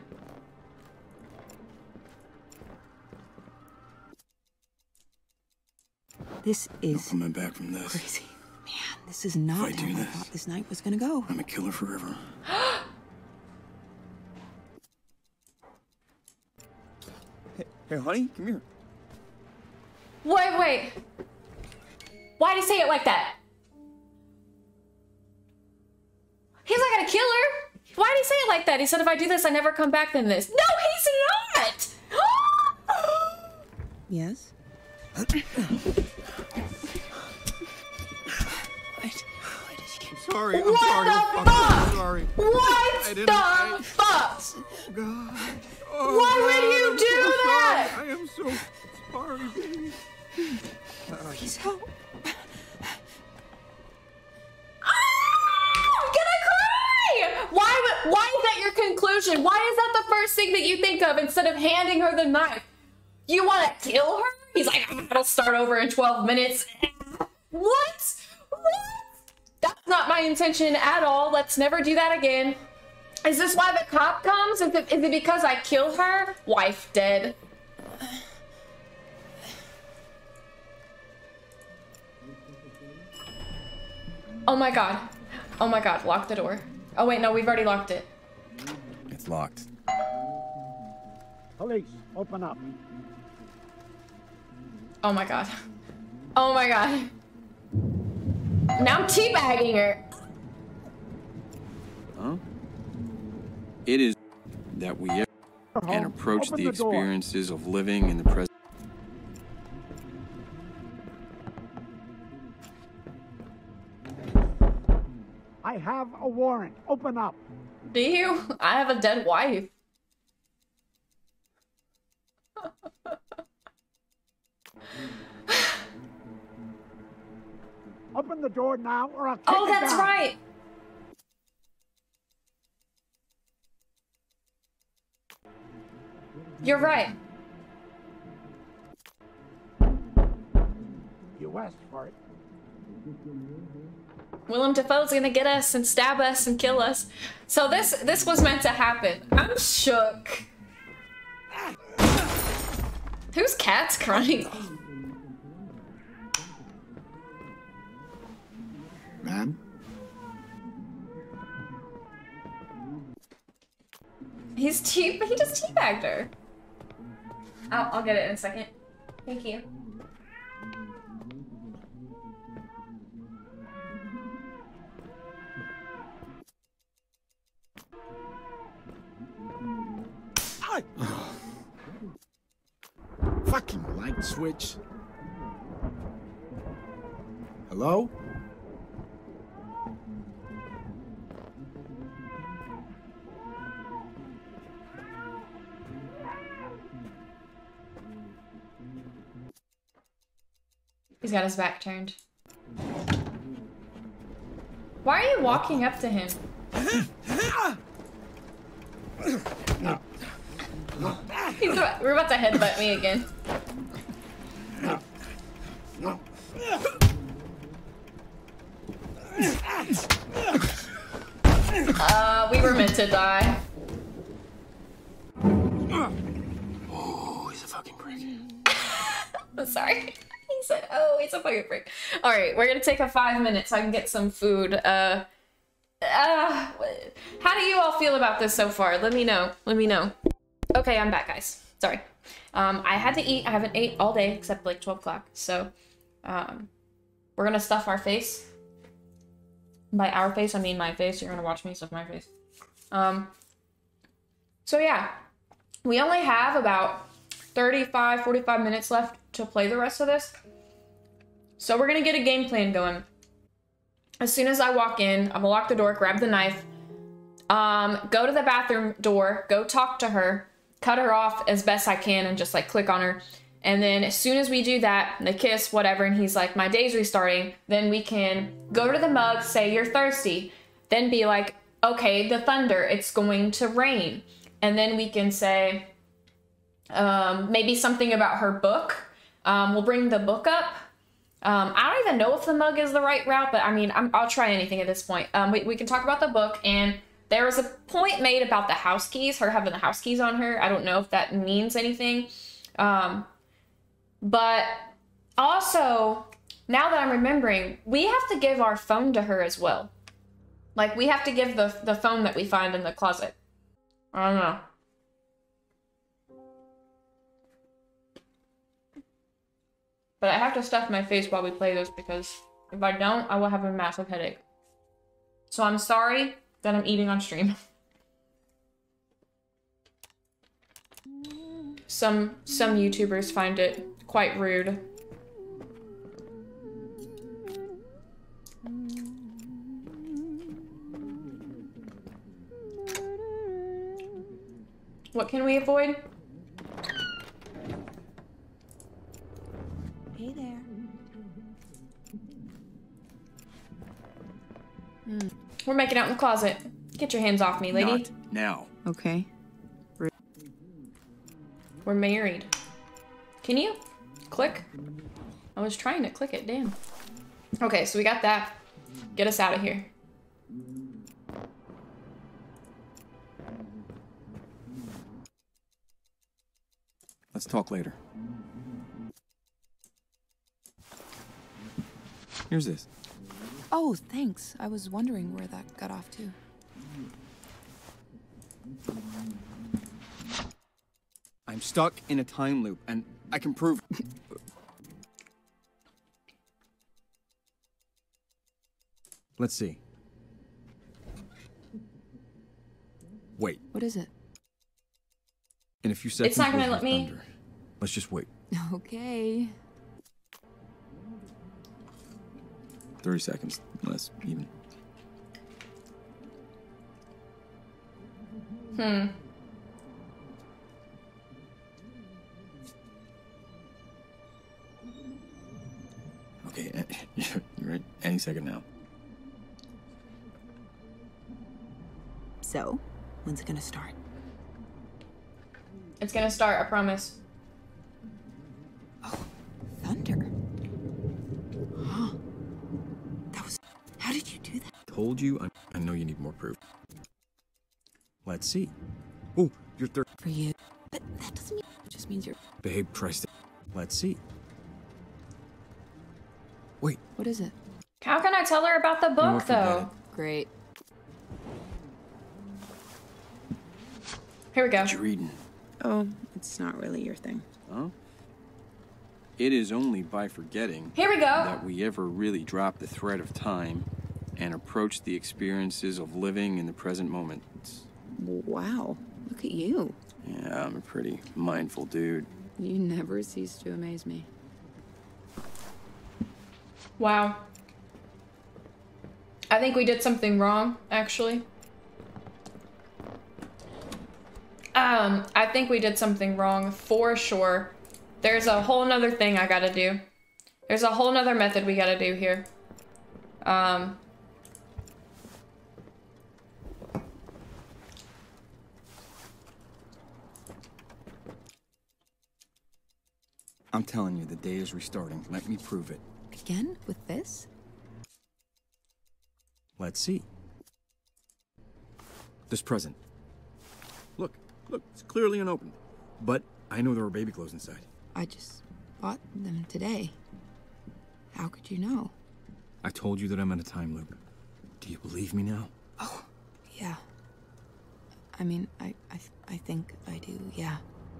This is... I'm coming back from this. Crazy. Man, this is not If I how do I this- thought this night was gonna go. I'm a killer forever. hey, hey, honey, come here. Wait, wait. Why'd he say it like that? He's not gonna kill her. Why'd he say it like that? He said if I do this, I never come back from this. No, he's not! Yes? Sorry, I'm What sorry. the I'm fuck? fucking sorry. What I didn't- the I- fuck? Oh, God. Oh, Why God, would you I'm do so that? Sorry. I am so sorry, baby. Please help. I'm gonna cry! Why would, why is that your conclusion? Why is that the first thing that you think of instead of handing her the knife? You want to kill her? He's like, it'll start over in twelve minutes. What? What? That's not my intention at all. Let's never do that again. Is this why the cop comes? Is it, is it because I kill her? Wife dead. Oh my god. Oh my god, lock the door. Oh wait, no, we've already locked it. It's locked. Police, open up. Oh my god. Oh my god. Now I'm teabagging her. Huh? It is that we ever can approach Open the the door. experiences of living in the present. I have a warrant. Open up. Do you? I have a dead wife. Open the door now or I'll take Oh, it that's down. right. You're right. You asked for it. Willem Dafoe's gonna get us and stab us and kill us. So this this was meant to happen. I'm shook. Whose cat's crying? Ma'am? He's tea he just teabagged her. I'll, I'll get it in a second. Thank you. Fucking light switch. Hello? He's got his back turned. Why are you walking up to him? He's about, we're about to headbutt me again. Uh, we were meant to die. Oh, he's a fucking prick. I'm sorry. He said, oh, he's a fucking freak. All right, we're gonna take a five minutes so I can get some food. Uh, uh, how do you all feel about this so far? Let me know. Let me know. Okay, I'm back, guys. Sorry. Um, I had to eat. I haven't ate all day except like twelve o'clock. So, um, we're gonna stuff our face. By our face, I mean my face. You're gonna watch me stuff my face. Um, so yeah. We only have about thirty-five, forty-five minutes left to play the rest of this. So we're gonna get a game plan going. As soon as I walk in, I'm gonna lock the door, grab the knife, um, go to the bathroom door, go talk to her, cut her off as best I can and just like click on her. And then as soon as we do that, they kiss, whatever, and he's like, my day's restarting, then we can go to the mug, say you're thirsty, then be like, okay, the thunder, it's going to rain. And then we can say um, maybe something about her book. Um, we'll bring the book up. Um, I don't even know if the mug is the right route, but I mean, I'm, I'll try anything at this point. Um, we, we can talk about the book, and there was a point made about the house keys, her having the house keys on her. I don't know if that means anything. Um, but also, now that I'm remembering, we have to give our phone to her as well. Like, we have to give the, the phone that we find in the closet. I don't know. But I have to stuff my face while we play this because if I don't, I will have a massive headache. So I'm sorry that I'm eating on stream. Some some YouTubers find it quite rude. What can we avoid? Hey there. Mm. We're making out in the closet. Get your hands off me, lady. Not now. Okay. We're married. Can you click? I was trying to click it, damn. Okay, so we got that. Get us out of here. Let's talk later. Here's this. Oh, thanks. I was wondering where that got off to. I'm stuck in a time loop, and I can prove... Let's see. Wait. What is it? In a few seconds, It's not gonna we'll let have me- thunder. Let's just wait. Okay. thirty seconds, less even. Hmm. Okay, you're right. Any second now. So, when's it gonna start? It's gonna start, I promise. Oh, thunder. Huh. That was... How did you do that? Told you, I, I know you need more proof. Let's see. Oh, you're third. For you. But that doesn't mean... It just means you're... Babe, Christ. Let's see. Wait. What is it? How can I tell her about the You know book, what, forget though? it. Great. Here we go. What you reading? Oh, it's not really your thing. Huh? It is only by forgetting Here we go. that we ever really drop the thread of time and approach the experiences of living in the present moment. Wow. Look at you. Yeah, I'm a pretty mindful dude. You never cease to amaze me. Wow. I think we did something wrong, actually. Um, I think we did something wrong for sure. There's a whole nother thing I gotta do. There's a whole nother method we gotta do here. Um. I'm telling you, the day is restarting. Let me prove it. Again? With this? Let's see. This present. Look, look, it's clearly unopened. But I know there were baby clothes inside. I just bought them today. How could you know? I told you that I'm in a time loop. Do you believe me now? Oh, yeah. I mean, I, I, I think I do, yeah.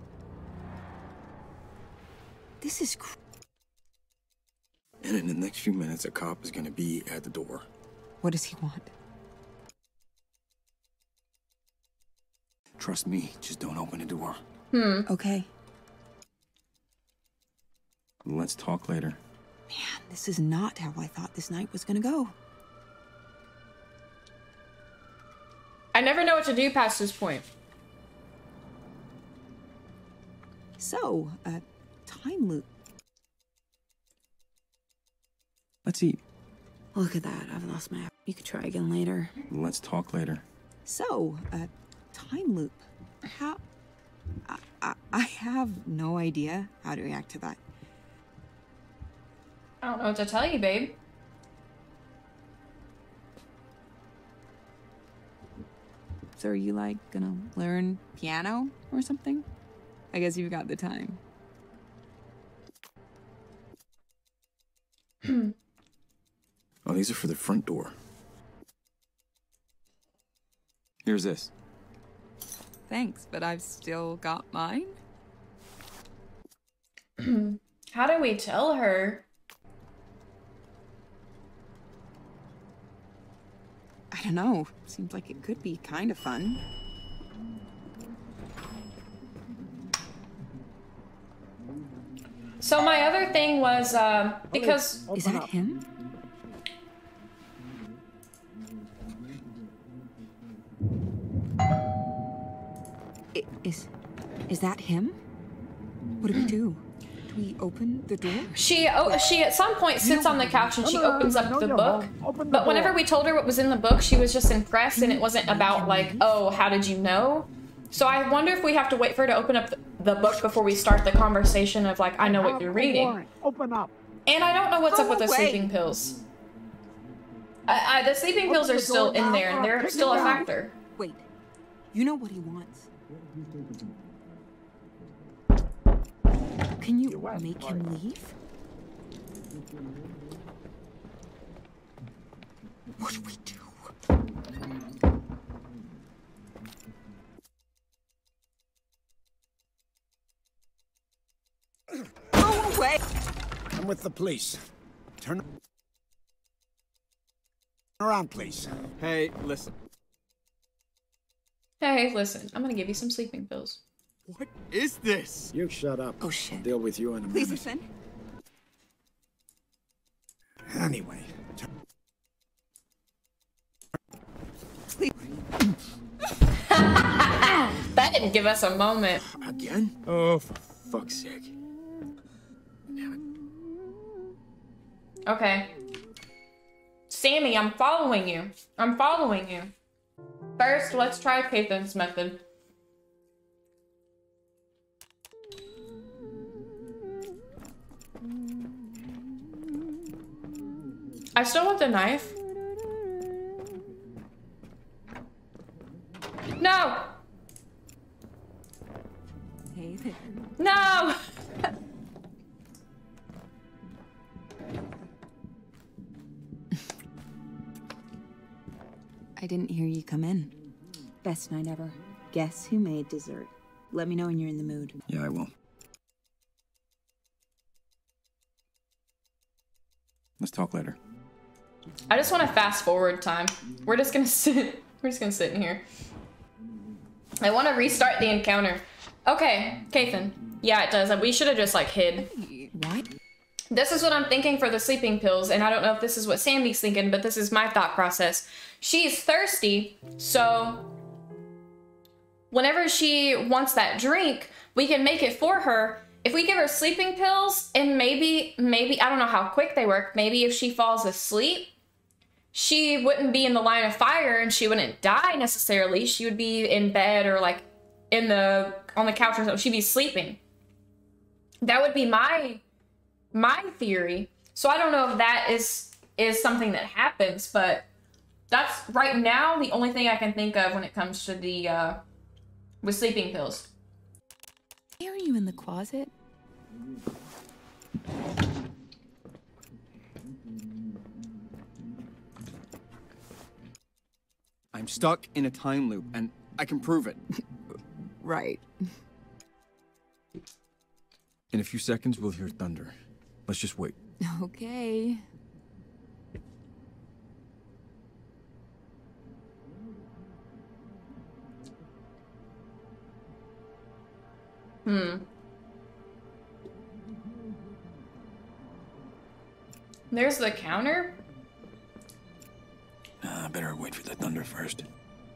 This is cr- And in the next few minutes, a cop is gonna be at the door. What does he want? Trust me, just don't open the door. Hmm. Okay. Let's talk later. Man, this is not how I thought this night was gonna go. I never know what to do past this point. So, uh, time loop. Let's eat. Look at that, I've lost my... You could try again later. Let's talk later. So, uh, time loop. How... I, I, I have no idea how to react to that. I don't know what to tell you, babe. So are you, like, gonna learn piano or something? I guess you've got the time. Oh, these are for the front door. Here's this. Thanks, but I've still got mine. How do we tell her? I don't know. Seems like it could be kind of fun. So my other thing was, um, because... Is that him? I- Is... Is that him? What do we do? Do we open the door? She oh, she at some point sits on the couch and she opens up the book. But whenever we told her what was in the book, she was just impressed and it wasn't about like, oh, how did you know? So I wonder if we have to wait for her to open up the, the book before we start the conversation of like, I know what you're reading. Open up. And I don't know what's up with the Go away. sleeping pills. I, I, the sleeping pills are still in there and they're still a factor. Wait. You know what he wants. Can you make him leave? What do we do? Go away! I'm with the police. Turn around, please. Hey, listen. Hey, listen, I'm gonna give you some sleeping pills. What is this? You shut up. Oh, shit. I'll deal with you in a Please minute. listen. Anyway, turn That didn't give us a moment. Again? Oh, for fuck's sake. Okay. Sammy, I'm following you. I'm following you. First, let's try Caitlin's method. I still want the knife. No! Hey there. No! I didn't hear you come in. Best night ever. Guess who made dessert? Let me know when you're in the mood. Yeah, I will. Let's talk later. I just want to fast forward time. We're just gonna sit. We're just gonna sit in here. I want to restart the encounter. Okay, Caitlin. Yeah, it does. We should have just like hid. What? This is what I'm thinking for the sleeping pills, and I don't know if this is what Sammy's thinking, but this is my thought process. She's thirsty, so whenever she wants that drink, we can make it for her. If we give her sleeping pills, and maybe, maybe, I don't know how quick they work, maybe if she falls asleep, she wouldn't be in the line of fire and she wouldn't die necessarily. She would be in bed or like in the, on the couch or something. She'd be sleeping. That would be my, my theory. So I don't know if that is, is something that happens, but that's right now the only thing I can think of when it comes to the, uh, with sleeping pills. Why are you in the closet? I'm stuck in a time loop, and I can prove it. Right. In a few seconds, we'll hear thunder. Let's just wait. Okay. Hmm. There's the counter? Uh, I better wait for the thunder first.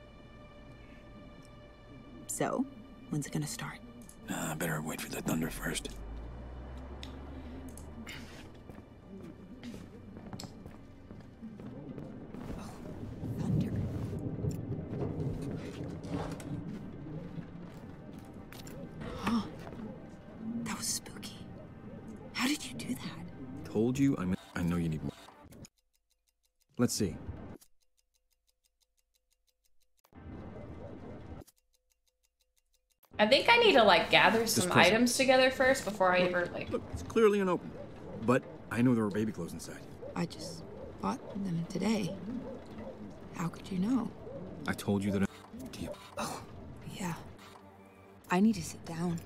So, when's it gonna start? Uh, I better wait for the thunder first. Thunder. Huh. That was spooky. How did you do that? Told you, I'm. I know you need more. Let's see. I think I need to like gather some present. items together first before I ever like. Look, it's clearly unopened. But I know there were baby clothes inside. I just bought them today. How could you know? I told you that. I... Deal. Oh, yeah. I need to sit down.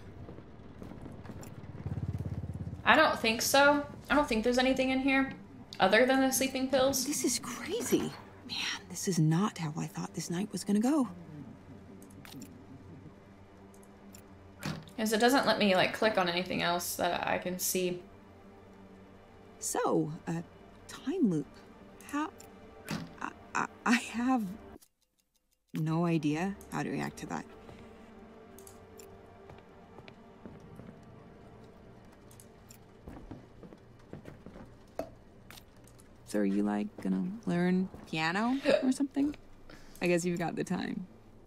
I don't think so. I don't think there's anything in here other than the sleeping pills. This is crazy. Man, this is not how I thought this night was gonna go. Because it doesn't let me like click on anything else that I can see. So, a time loop. How... I, I, I have no idea how to react to that. So are you, like, gonna learn piano or something? I guess you've got the time.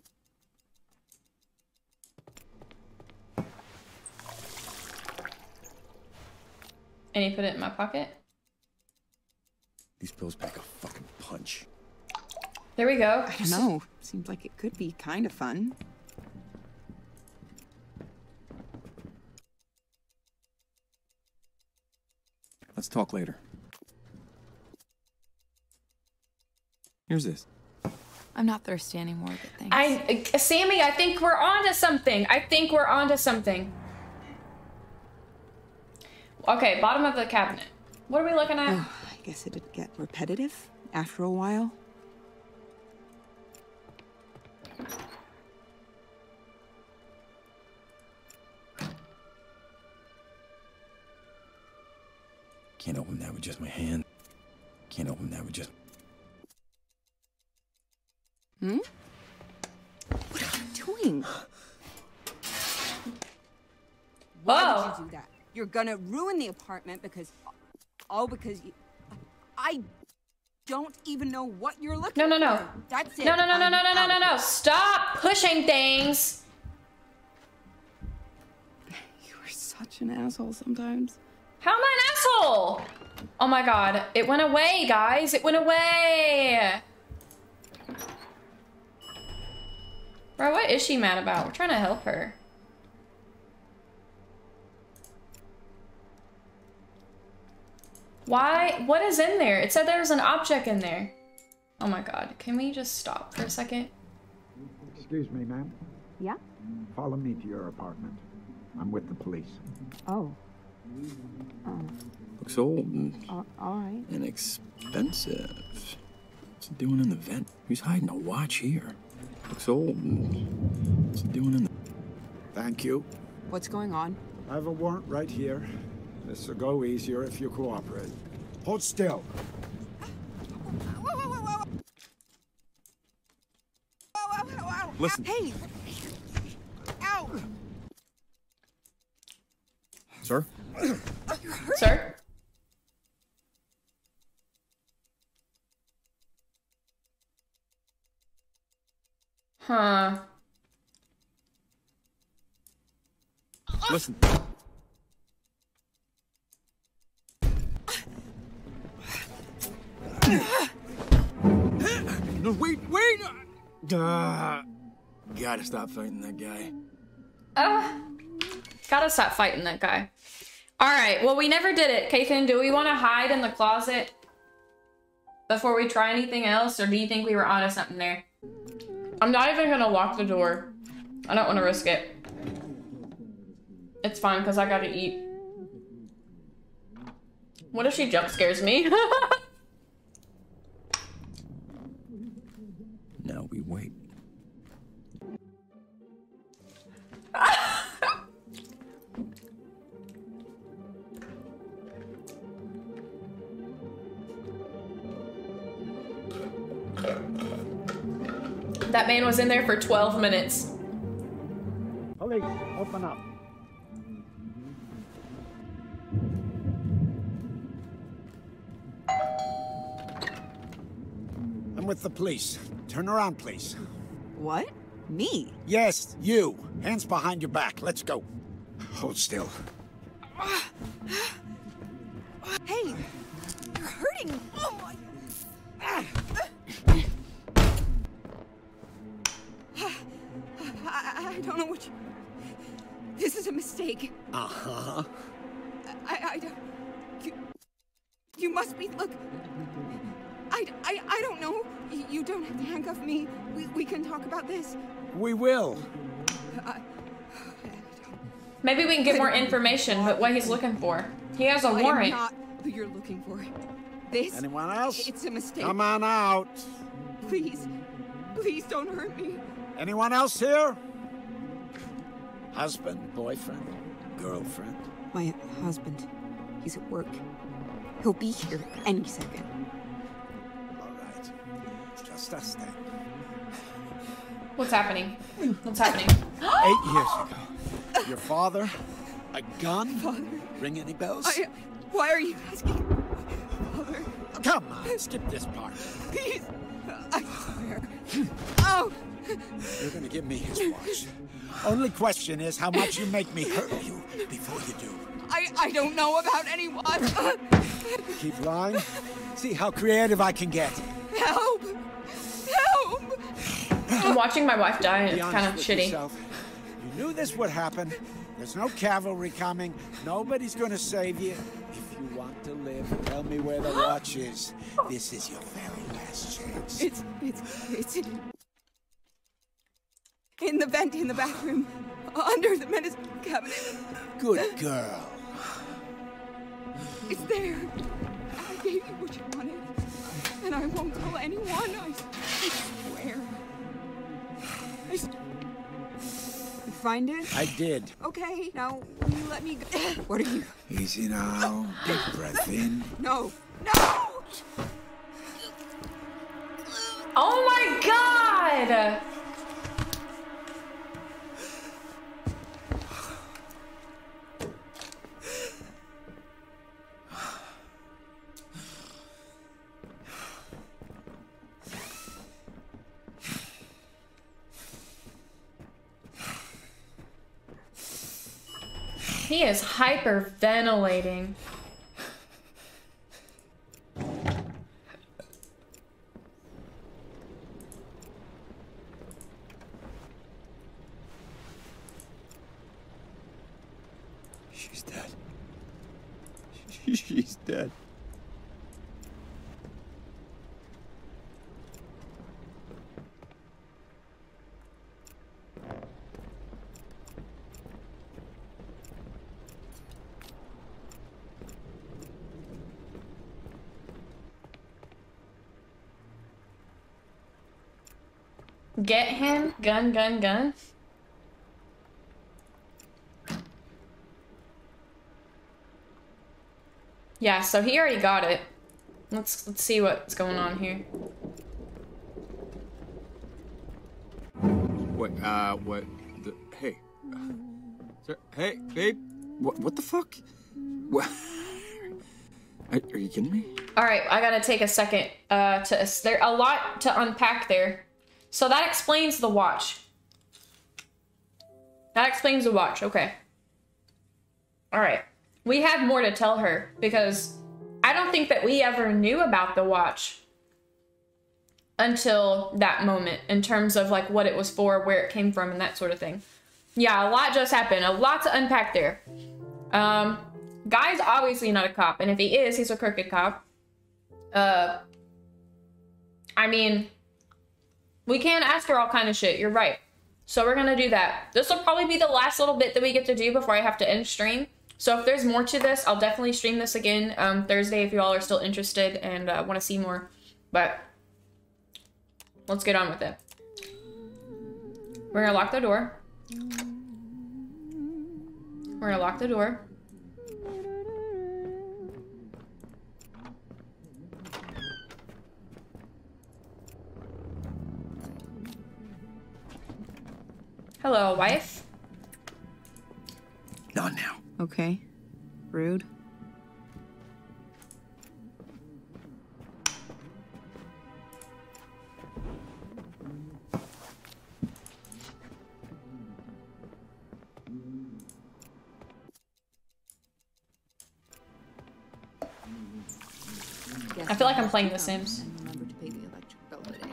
And you put it in my pocket. These pills pack a fucking punch. There we go. I don't know. Seems like it could be kind of fun. Let's talk later. Here's this. I'm not thirsty anymore, but thanks. I, uh, Sammy, I think we're onto something. I think we're onto something. Okay, bottom of the cabinet. What are we looking at? Oh, I guess it'd get repetitive after a while. Can't open that with just my hand. Can't open that with just... Hmm? What are you doing? Why Whoa. did you do that? You're gonna ruin the apartment because... All because you... I don't even know what you're looking No, no, no. for. That's it. No, no, no, no, I'm no, no, no, out no, of no. here. Stop pushing things. You are such an asshole sometimes. How am I an asshole? Oh my god. It went away, guys. It went away. Bro, what is she mad about? We're trying to help her. Why? What is in there? It said there was an object in there. Oh my god. Can we just stop for a second? Excuse me, ma'am. Yeah? Follow me to your apartment. I'm with the police. Oh. Um, Looks old and, all right. and expensive. What's it doing in the vent? Who's hiding a watch here? Looks old and... What's it doing in the... Thank you. What's going on? I have a warrant right here. This will go easier if you cooperate. Hold still. Whoa, whoa, whoa, whoa. Whoa, whoa, whoa, whoa. Listen. Hey! Ow! Sir? Sir? Huh. Listen. No, wait, wait! Uh, gotta stop fighting that guy. Uh, gotta stop fighting that guy. Alright, well, we never did it. Kathan, do we want to hide in the closet before we try anything else, or do you think we were onto something there? I'm not even gonna lock the door. I don't want to risk it. It's fine, because I gotta eat. What if she jump scares me? Now we wait. That man was in there for twelve minutes. Police, open up. I'm with the police. Turn around, please. What? Me? Yes, you. Hands behind your back. Let's go. Hold still. Hey, you're hurting. Oh my. I, I don't know what you... This is a mistake. Uh-huh. I, I don't... You, you must be... Look... I, I, I don't know. You, you don't have to handcuff me. We, we can talk about this. We will. I, Maybe we can get more information, but what he's looking for. He has a I am warrant. not who you're looking for. This... Anyone else? It's a mistake. Come on out. Please. Please don't hurt me. Anyone else here? Husband, boyfriend, girlfriend? My husband. He's at work. He'll be here any second. All right. Just us then. What's happening? What's happening? Eight years ago. Your father? A gun? Father. Ring any bells? I... Why are you asking? Father. Come on, skip this part. Please. I swear. Oh! You're gonna give me his watch. Only question is how much you make me hurt you before you do. I, I don't know about any watch. Keep lying. See how creative I can get. Help! Help! I'm watching my wife die, and Be it's honest kind of with shitty. yourself. You knew this would happen. There's no cavalry coming. Nobody's gonna save you. If you want to live, tell me where the watch is. This is your very last chance. It's, it's, it's in, in the vent in the bathroom, under the medicine cabinet. Good girl. It's there. I gave you what you wanted, and I won't tell anyone. I, I swear. I s- You find it? I did. Okay, now will you let me go? What are you? Easy now. Big breath in. No, no! Oh my god! He is hyperventilating. She's dead. She's dead. Get him? Gun, gun, gun. Yeah, so he already got it. Let's let's see what's going on here. What, uh, what, the, hey. Uh, sir, hey, babe. What, what the fuck? What? Are, are you kidding me? All right, I gotta take a second uh, to, there a lot to unpack there. So that explains the watch. That explains the watch, okay. All right, we have more to tell her because I don't think that we ever knew about the watch until that moment in terms of like what it was for, where it came from, and that sort of thing. Yeah, a lot just happened, a lot to unpack there. Um, Guy's obviously not a cop, and if he is, he's a crooked cop. Uh, I mean, we can ask her all kind of shit, you're right. So we're gonna do that. This will probably be the last little bit that we get to do before I have to end stream. So if there's more to this, I'll definitely stream this again um, Thursday if you all are still interested and uh, want to see more. But let's get on with it. We're gonna lock the door. We're gonna lock the door. Hello, wife. Not now. Okay. Rude. I feel like I'm playing The Sims. And remember to pay the electric bill today.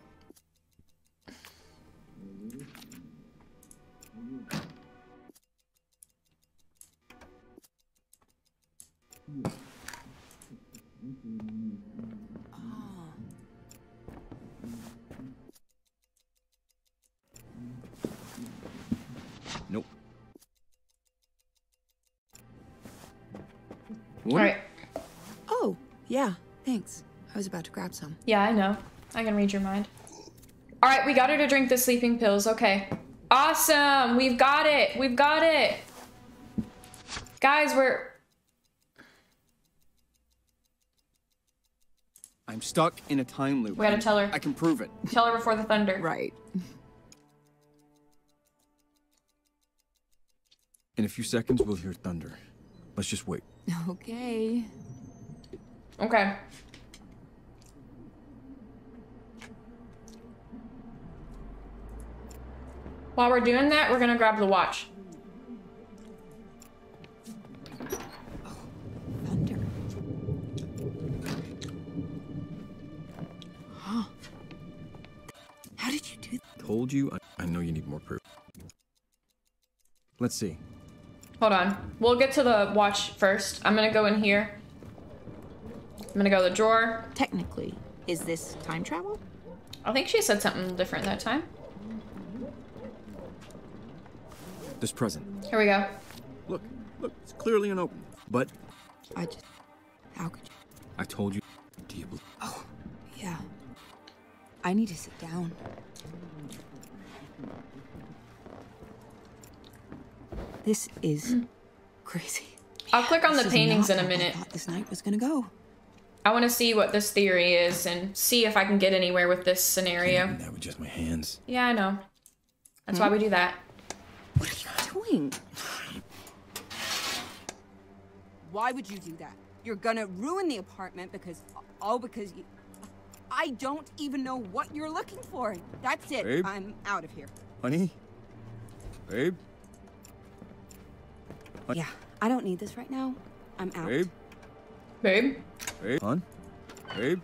Nope. All right. Oh, yeah. Thanks. I was about to grab some. Yeah, I know. I can read your mind. All right, we got her to drink the sleeping pills. Okay. Awesome. We've got it. We've got it. Guys, we're... I'm stuck in a time loop. We gotta tell her. I can prove it. Tell her before the thunder. Right. In a few seconds, we'll hear thunder. Let's just wait. Okay. Okay. While we're doing that, we're gonna grab the watch. Thunder. Huh. How did you do that? Told you, I, I know you need more proof. Let's see. Hold on. We'll get to the watch first. I'm gonna go in here. I'm gonna go to the drawer. Technically, is this time travel? I think she said something different that time. This present. Here we go. Look, look, it's clearly unopened. But I just... How could you... I told you. Do you believe? Oh, yeah. I need to sit down. This is crazy. I'll click on This the is paintings not in a how minute. I thought this night was gonna go. I want to see what this theory is and see if I can get anywhere with this scenario. That with just my hands. Yeah, I know. That's why we do that. What are you doing? Why would you do that? You're gonna ruin the apartment because, all because you... I don't even know what you're looking for. That's it. Babe? I'm out of here. Honey? Babe? Yeah, I don't need this right now. I'm out. Babe? Babe? Babe? Hon? Babe?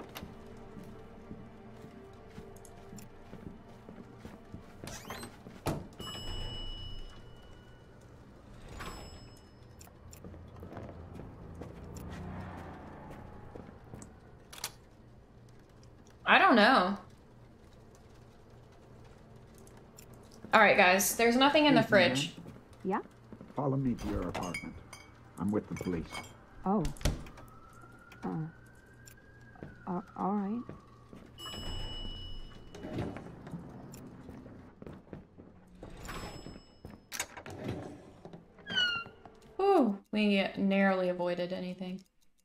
I don't know. All right, guys. There's nothing in the fridge. Yeah? Follow me to your apartment. I'm with the police. Oh. Uh. Uh, all right. Ooh, we narrowly avoided anything.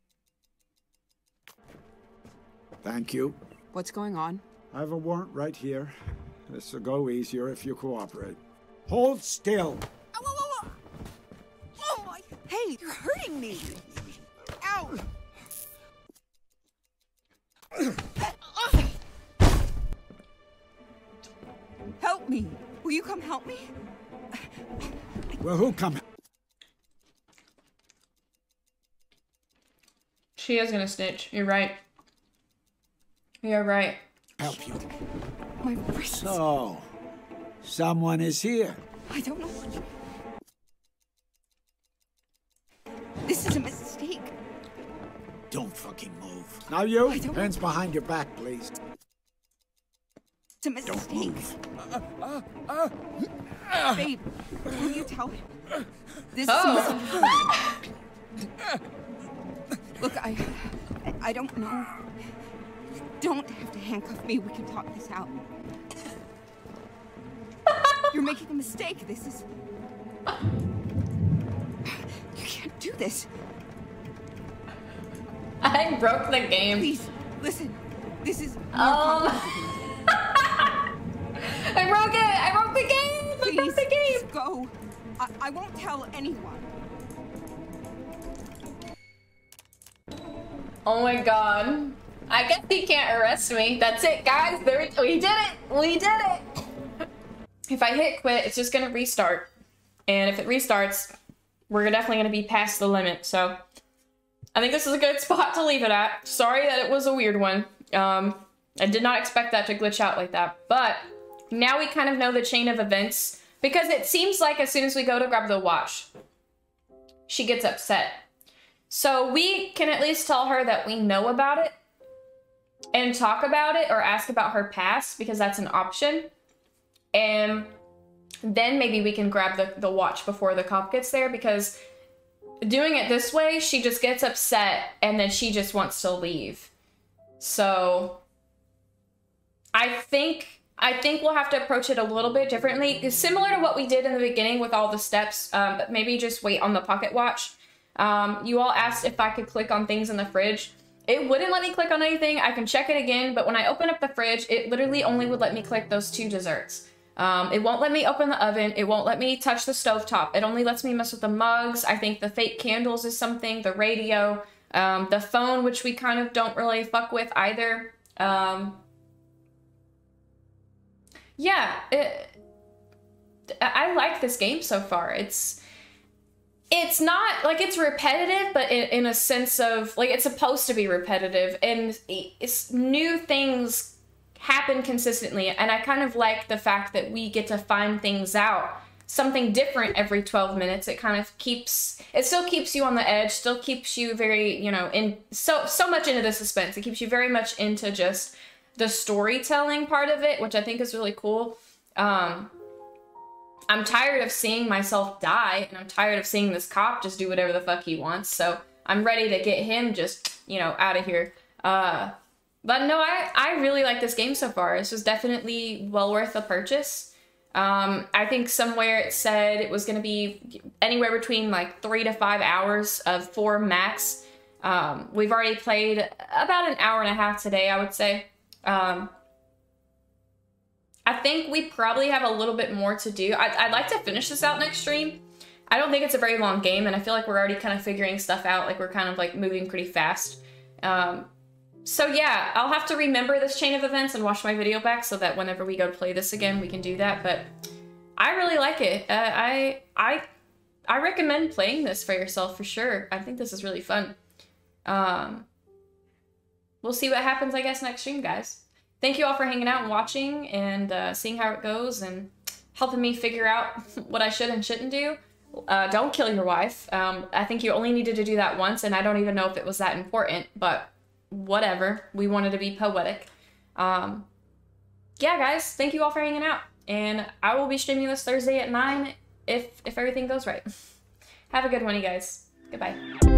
Thank you. What's going on? I have a warrant right here. This will go easier if you cooperate. Hold still. Ow, ow, ow, ow. Oh my! Hey, you're hurting me. Ow! Help me! Will you come help me? Well, who come? She is gonna snitch. You're right. You're right. Help you. My wrist. So, someone is here. I don't know what you... This is a mistake. Don't fucking move. Now you, I don't- hands behind your back, please. It's a Don't mistake. move. Babe, will you tell him? This Oh. is a misunderstanding. Look, I... I don't know. You don't have to handcuff me. We can talk this out. You're making a mistake. This is... You can't do this. I broke the game. Please, listen. This is more Oh. complicated than this. I broke it. I broke the game. I broke Please. the I, I won't tell anyone. Oh my god. I guess he can't arrest me. That's it, guys. There, we did it. We did it. If I hit quit, it's just gonna restart. And if it restarts, we're definitely gonna be past the limit. So I think this is a good spot to leave it at. Sorry that it was a weird one. Um, I did not expect that to glitch out like that. But now we kind of know the chain of events, because it seems like as soon as we go to grab the watch, she gets upset. So we can at least tell her that we know about it and talk about it or ask about her past, because that's an option. And then maybe we can grab the, the watch before the cop gets there, because doing it this way, she just gets upset and then she just wants to leave. So I think I think we'll have to approach it a little bit differently, similar to what we did in the beginning with all the steps, um, but maybe just wait on the pocket watch. Um, you all asked if I could click on things in the fridge. It wouldn't let me click on anything. I can check it again, but when I open up the fridge, it literally only would let me click those two desserts. Um, it won't let me open the oven. It won't let me touch the stovetop. It only lets me mess with the mugs. I think the fake candles is something, the radio, um, the phone, which we kind of don't really fuck with either. Um, yeah, it, I like this game so far. It's, it's not, like, it's repetitive, but in, in a sense of, like, it's supposed to be repetitive, and it's new things happen consistently, and I kind of like the fact that we get to find things out, something different every twelve minutes. It kind of keeps, it still keeps you on the edge, still keeps you very, you know, in so, so much into the suspense. It keeps you very much into just the storytelling part of it, which I think is really cool. Um, I'm tired of seeing myself die, and I'm tired of seeing this cop just do whatever the fuck he wants, so I'm ready to get him just, you know, out of here. Uh, but no, I, I really like this game so far. This was definitely well worth the purchase. Um, I think somewhere it said it was going to be anywhere between like three to five hours of four max. Um, we've already played about an hour and a half today, I would say. Um, I think we probably have a little bit more to do. I'd, I'd like to finish this out next stream. I don't think it's a very long game, and I feel like we're already kind of figuring stuff out. Like, we're kind of like moving pretty fast. Um, so yeah, I'll have to remember this chain of events and watch my video back so that whenever we go to play this again, we can do that. But I really like it. Uh, I, I, I recommend playing this for yourself for sure. I think this is really fun. Um, we'll see what happens, I guess, next stream, guys. Thank you all for hanging out and watching and uh, seeing how it goes and helping me figure out what I should and shouldn't do. Uh, don't kill your wife. Um, I think you only needed to do that once, and I don't even know if it was that important, but whatever. We wanted to be poetic. Um, yeah, guys, thank you all for hanging out, and I will be streaming this Thursday at nine if, if everything goes right. Have a good one, you guys. Goodbye.